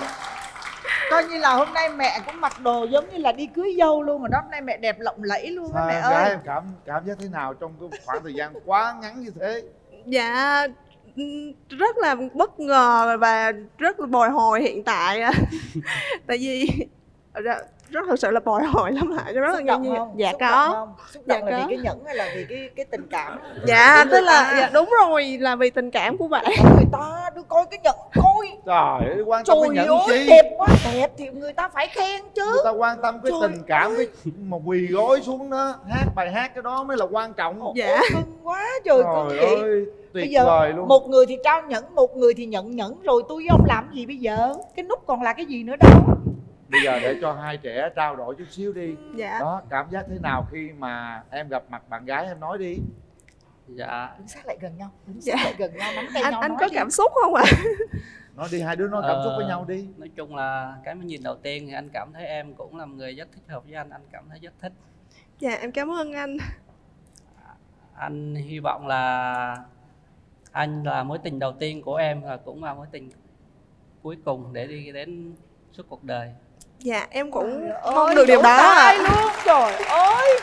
Coi như là hôm nay mẹ cũng mặc đồ giống như là đi cưới dâu luôn rồi đó. Hôm nay mẹ đẹp lộng lẫy luôn á À, mẹ gái ơi. em cảm cảm giác thế nào trong cái khoảng thời gian quá ngắn như thế? Dạ, rất là bất ngờ và rất là bồi hồi hiện tại. Tại vì rất thật sự là bồi hồi lắm ạ. Rất là Xúc động ngạc nhiên. không? Dạ Xúc có. động không? Xúc động Dạ là có. vì cái nhẫn hay là vì cái cái tình cảm? Dạ, Của tức người là ta. dạ, đúng rồi, là vì tình cảm của bạn. Người ta đưa coi cái nhẫn coi. Trời ơi, quan tâm cái Trời nhẫn ơi, chi? đẹp quá đẹp thì người ta phải khen chứ. Người ta quan tâm cái Trời tình cảm, cái mà quỳ gối xuống đó hát bài hát, cái đó mới là quan trọng. Dạ. Cưng quá trời cưng Trời chị. ơi, tuyệt Bây giờ vời luôn. một người thì trao nhẫn, một người thì nhận nhẫn, rồi tôi với ông làm gì bây giờ? Cái nút còn là cái gì nữa đâu? Bây giờ để cho hai trẻ trao đổi chút xíu đi. Dạ. Đó, cảm giác thế nào khi mà em gặp mặt bạn gái, em nói đi. Dạ. Đứng sát lại gần nhau, đứng Dạ. sát lại gần nhau, nắm tay Anh nhau anh nói có đi. cảm xúc không ạ? Nói đi, hai đứa nói cảm xúc với nhau đi. Nói chung là cái mà nhìn đầu tiên thì anh cảm thấy em cũng là một người rất thích hợp với anh, anh cảm thấy rất thích. Dạ, em cảm ơn anh. Anh hy vọng là anh là mối tình đầu tiên của em và cũng là mối tình cuối cùng để đi đến suốt cuộc đời. Dạ, em cũng Ôi, mong được điều vỗ đó tay ạ. luôn, trời ơi.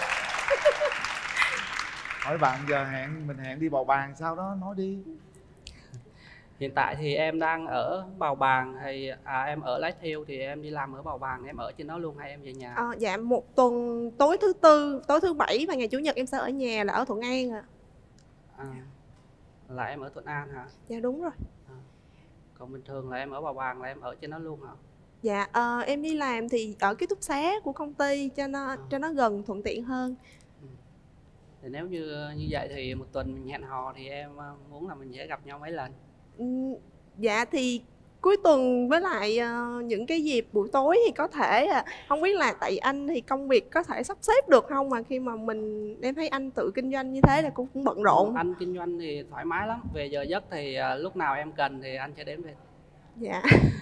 Hỏi bạn giờ hẹn mình hẹn đi bầu bàn sau đó nói đi. Hiện tại thì em đang ở Bào Bàng, thì à, em ở Lái Thiêu, thì em đi làm ở Bào Bàng, em ở trên đó luôn hay em về nhà? Ờ, dạ một tuần tối thứ tư, tối thứ bảy và ngày chủ nhật em sẽ ở nhà là ở Thuận An ạ. À, là em ở Thuận An hả? Dạ đúng rồi. À. Còn bình thường là em ở Bào Bàng là em ở trên đó luôn hả? Dạ ờ, em đi làm thì ở ký túc xá của công ty cho nó cho nó gần thuận tiện hơn. Thì nếu như như vậy thì một tuần mình hẹn hò thì em muốn là mình sẽ gặp nhau mấy lần? Ừ, dạ thì cuối tuần với lại uh, những cái dịp buổi tối thì có thể uh, không biết là tại anh thì công việc có thể sắp xếp được không, mà khi mà mình em thấy anh tự kinh doanh như thế là cũng, cũng bận rộn. Anh kinh doanh thì thoải mái lắm, về giờ giấc thì uh, lúc nào em cần thì anh sẽ đến về. Dạ.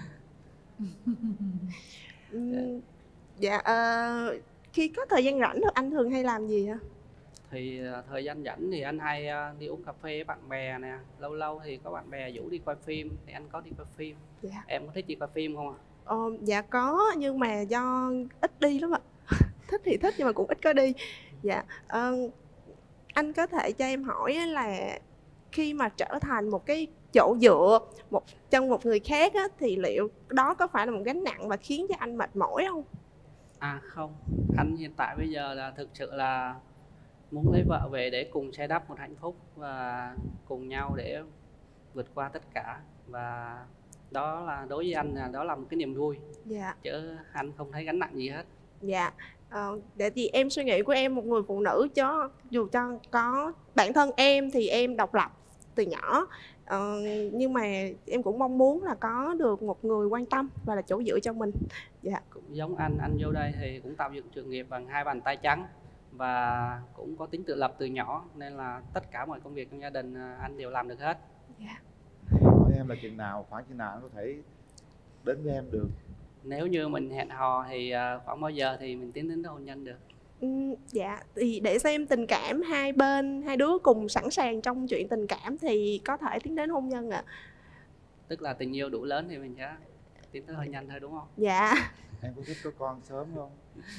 uhm, dạ uh, khi có thời gian rảnh thì anh thường hay làm gì hả? Thì uh, thời gian rảnh thì anh hay uh, đi uống cà phê với bạn bè nè, lâu lâu thì có bạn bè rủ đi coi phim thì anh có đi coi phim. Dạ. Em có thích đi coi phim không ạ? Ờ, dạ có, nhưng mà do ít đi lắm ạ. Thích thì thích nhưng mà cũng ít có đi. Dạ. Uh, anh có thể cho em hỏi là khi mà trở thành một cái chỗ dựa một chân một người khác á, thì liệu đó có phải là một gánh nặng và khiến cho anh mệt mỏi không? À không, anh hiện tại bây giờ là thực sự là muốn lấy vợ về để cùng xây đắp một hạnh phúc và cùng nhau để vượt qua tất cả, và đó là đối với anh là đó là một cái niềm vui. Dạ. Chứ anh không thấy gánh nặng gì hết. Dạ. Ờ, để thì em suy nghĩ của em, một người phụ nữ cho dù cho có bản thân em thì em độc lập từ nhỏ, ờ, nhưng mà em cũng mong muốn là có được một người quan tâm và là chỗ dựa cho mình. Dạ. Cũng giống anh, anh vô đây thì cũng tạo dựng sự nghiệp bằng hai bàn tay trắng và cũng có tính tự lập từ nhỏ, nên là tất cả mọi công việc trong gia đình anh đều làm được hết. Dạ. Hỏi em là chừng nào, khoảng chừng nào anh có thể đến với em được? Nếu như mình hẹn hò thì khoảng bao giờ thì mình tiến đến hôn nhân được? Ừ, dạ thì để xem tình cảm hai bên, hai đứa cùng sẵn sàng trong chuyện tình cảm thì có thể tiến đến hôn nhân ạ. À. Tức là tình yêu đủ lớn thì mình sẽ tiến tới hôn nhân thôi đúng không? Dạ. Em có thích có con sớm không?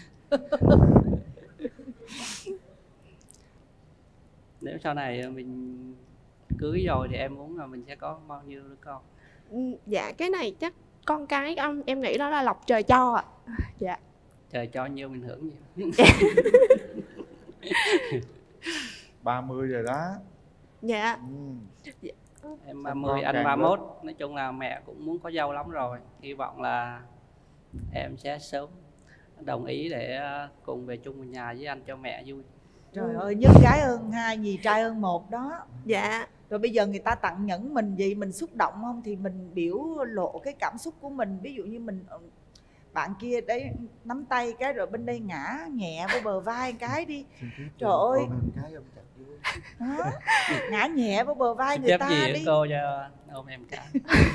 Nếu sau này mình cưới rồi thì em muốn là mình sẽ có bao nhiêu đứa con? Ừ, dạ cái này chắc con cái em em nghĩ đó là lộc trời cho ạ. À. Dạ. Trời cho nhiêu mình hưởng nhiều. ba mươi rồi đó. Dạ. Ừ. Dạ. Em ba mươi, anh ba mốt. Nói chung là mẹ cũng muốn có dâu lắm rồi. Hy vọng là em sẽ sớm đồng ý để cùng về chung một nhà với anh cho mẹ vui. Trời ơi, nhất gái hơn hai, nhì trai hơn một đó. Dạ. Rồi bây giờ người ta tặng nhẫn mình gì, mình xúc động không thì mình biểu lộ cái cảm xúc của mình. Ví dụ như mình bạn kia đấy nắm tay cái rồi bên đây ngã nhẹ vào bờ vai cái đi. Trời ơi. Cái ôm chặt vô. Đó. Ngã nhẹ vào bờ vai người ta gì đi. Cô cho ôm em cái.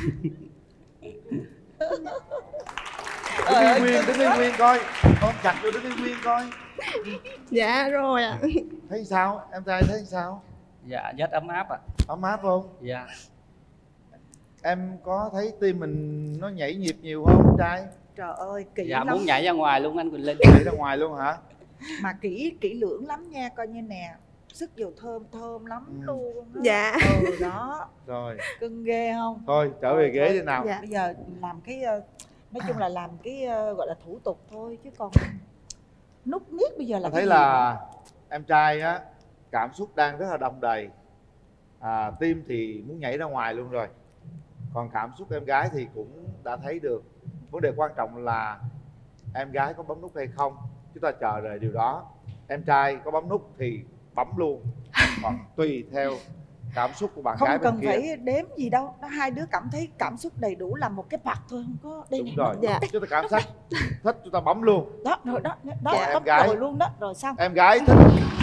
Đứng đi Nguyên, đứng đi Nguyên coi. Ôm chặt vô đứng đi Nguyên coi. Dạ rồi ạ. À. Thấy sao? Em trai thấy sao? Dạ rất ấm áp ạ. À. Ấm áp không? Dạ. Em có thấy tim mình nó nhảy nhịp nhiều không em trai? Trời ơi kỹ dạ, lắm. Dạ muốn nhảy ra ngoài luôn anh Quỳnh Linh. Nhảy ra ngoài luôn hả? Mà kỹ kỹ lưỡng lắm nha, coi như nè. Sức dầu thơm thơm lắm ừ. luôn đó. Dạ. Ừ đó. Rồi. Cưng ghê không? Thôi trở về ghế đi nào. Dạ. Bây giờ làm cái nói chung là làm cái gọi là thủ tục thôi chứ còn nút niết bây giờ là. Tôi thấy là em trai á cảm xúc đang rất là đong đầy, à, tim thì muốn nhảy ra ngoài luôn rồi, còn cảm xúc em gái thì cũng đã thấy được. Vấn đề quan trọng là em gái có bấm nút hay không, chúng ta chờ đợi điều đó. Em trai có bấm nút thì bấm luôn, còn tùy theo cảm xúc của bạn không gái bên cần kia. phải đếm gì đâu, nó hai đứa cảm thấy cảm xúc đầy đủ làm một cái bật thôi, không có đây. Đúng này rồi, dạ. chúng ta cảm giác thích chúng ta bấm luôn đó rồi đó đó dạ. Bấm Em gái rồi luôn đó rồi xong em gái thích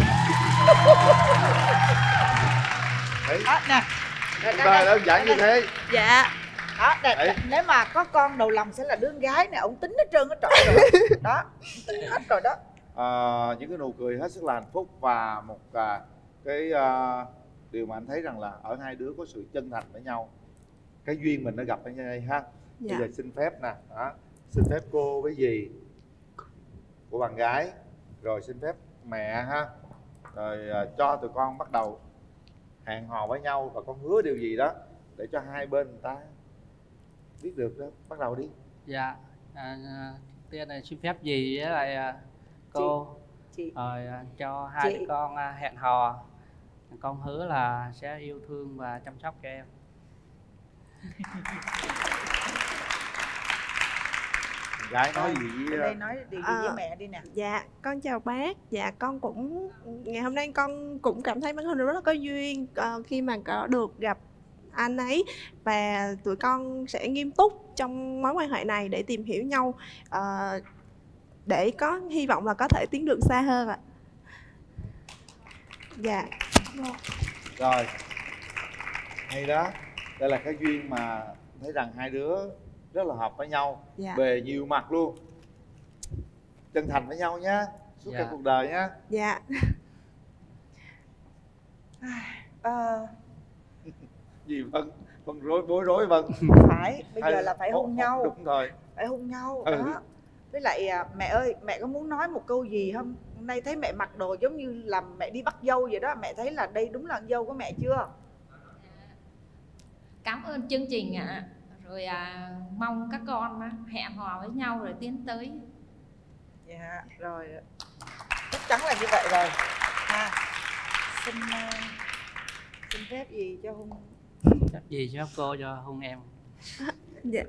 đấy đó nè, chúng ta đơn giản như thế. dạ đó để, nếu mà có con đầu lòng sẽ là đứa con gái này, ông tính hết trơn hết trọi rồi đó, tính hết rồi đó. À, những cái nụ cười hết sức là hạnh phúc và một à, cái à, điều mà anh thấy rằng là ở hai đứa có sự chân thành với nhau, cái duyên mình đã gặp ở đây ha. Dạ. Bây giờ xin phép nè, đó. Xin phép cô với dì của bạn gái, rồi xin phép mẹ ha, rồi à, cho tụi con bắt đầu hẹn hò với nhau và con hứa điều gì đó để cho hai bên người ta biết được đó. Bắt đầu đi. Dạ, à, tiên này xin phép dì với lại à, cô chị. rồi à, cho hai Chị. đứa con à, hẹn hò. Con hứa là sẽ yêu thương và chăm sóc cho em. Gái nói gì với Ở đây nói điều gì với Ờ, mẹ đi nè. Dạ, con chào bác. Dạ, con cũng ngày hôm nay con cũng cảm thấy bản thân rất là có duyên ờ, khi mà có được gặp anh ấy, và tụi con sẽ nghiêm túc trong mối quan hệ này để tìm hiểu nhau, ờ, để có hy vọng là có thể tiến được xa hơn ạ. Dạ. Rồi, hay đó. Đây là cái duyên mà thấy rằng hai đứa rất là hợp với nhau, Dạ. về nhiều mặt luôn. Chân thành với nhau nhá, suốt Dạ. cả cuộc đời nhá. Dạ. Ờ, Gì Vân? Vân rối bối rối Vân. phải, bây giờ Hay- là phải Ồ, hôn nhau. Đúng rồi. Phải hôn nhau Ừ. đó. Với lại à, mẹ ơi, mẹ có muốn nói một câu gì không? Hôm nay thấy mẹ mặc đồ giống như là mẹ đi bắt dâu vậy đó. Mẹ thấy là đây đúng là dâu của mẹ chưa? Cảm ơn chương trình ạ. Rồi à, mong các con á, hẹn hò với nhau rồi tiến tới. Dạ, rồi. Chắc chắn là như vậy rồi. À, xin à, xin phép gì cho hôn. Phép gì cho cô cho hôn em. Dạ.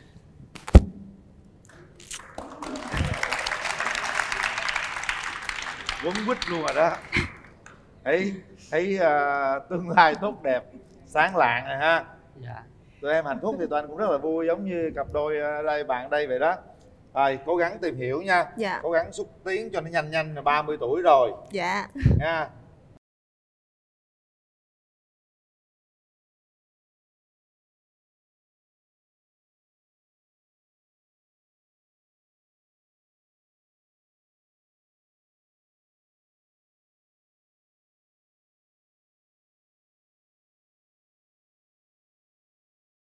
Quấn quýt luôn rồi đó. Thấy thấy uh, tương lai tốt đẹp, sáng lạng rồi ha. Dạ. Tụi em hạnh phúc thì tụi anh cũng rất là vui, giống như cặp đôi ở đây, bạn đây vậy đó. Rồi, cố gắng tìm hiểu nha. Dạ. Cố gắng xúc tiến cho nó nhanh nhanh, là ba mươi tuổi rồi Dạ. nha.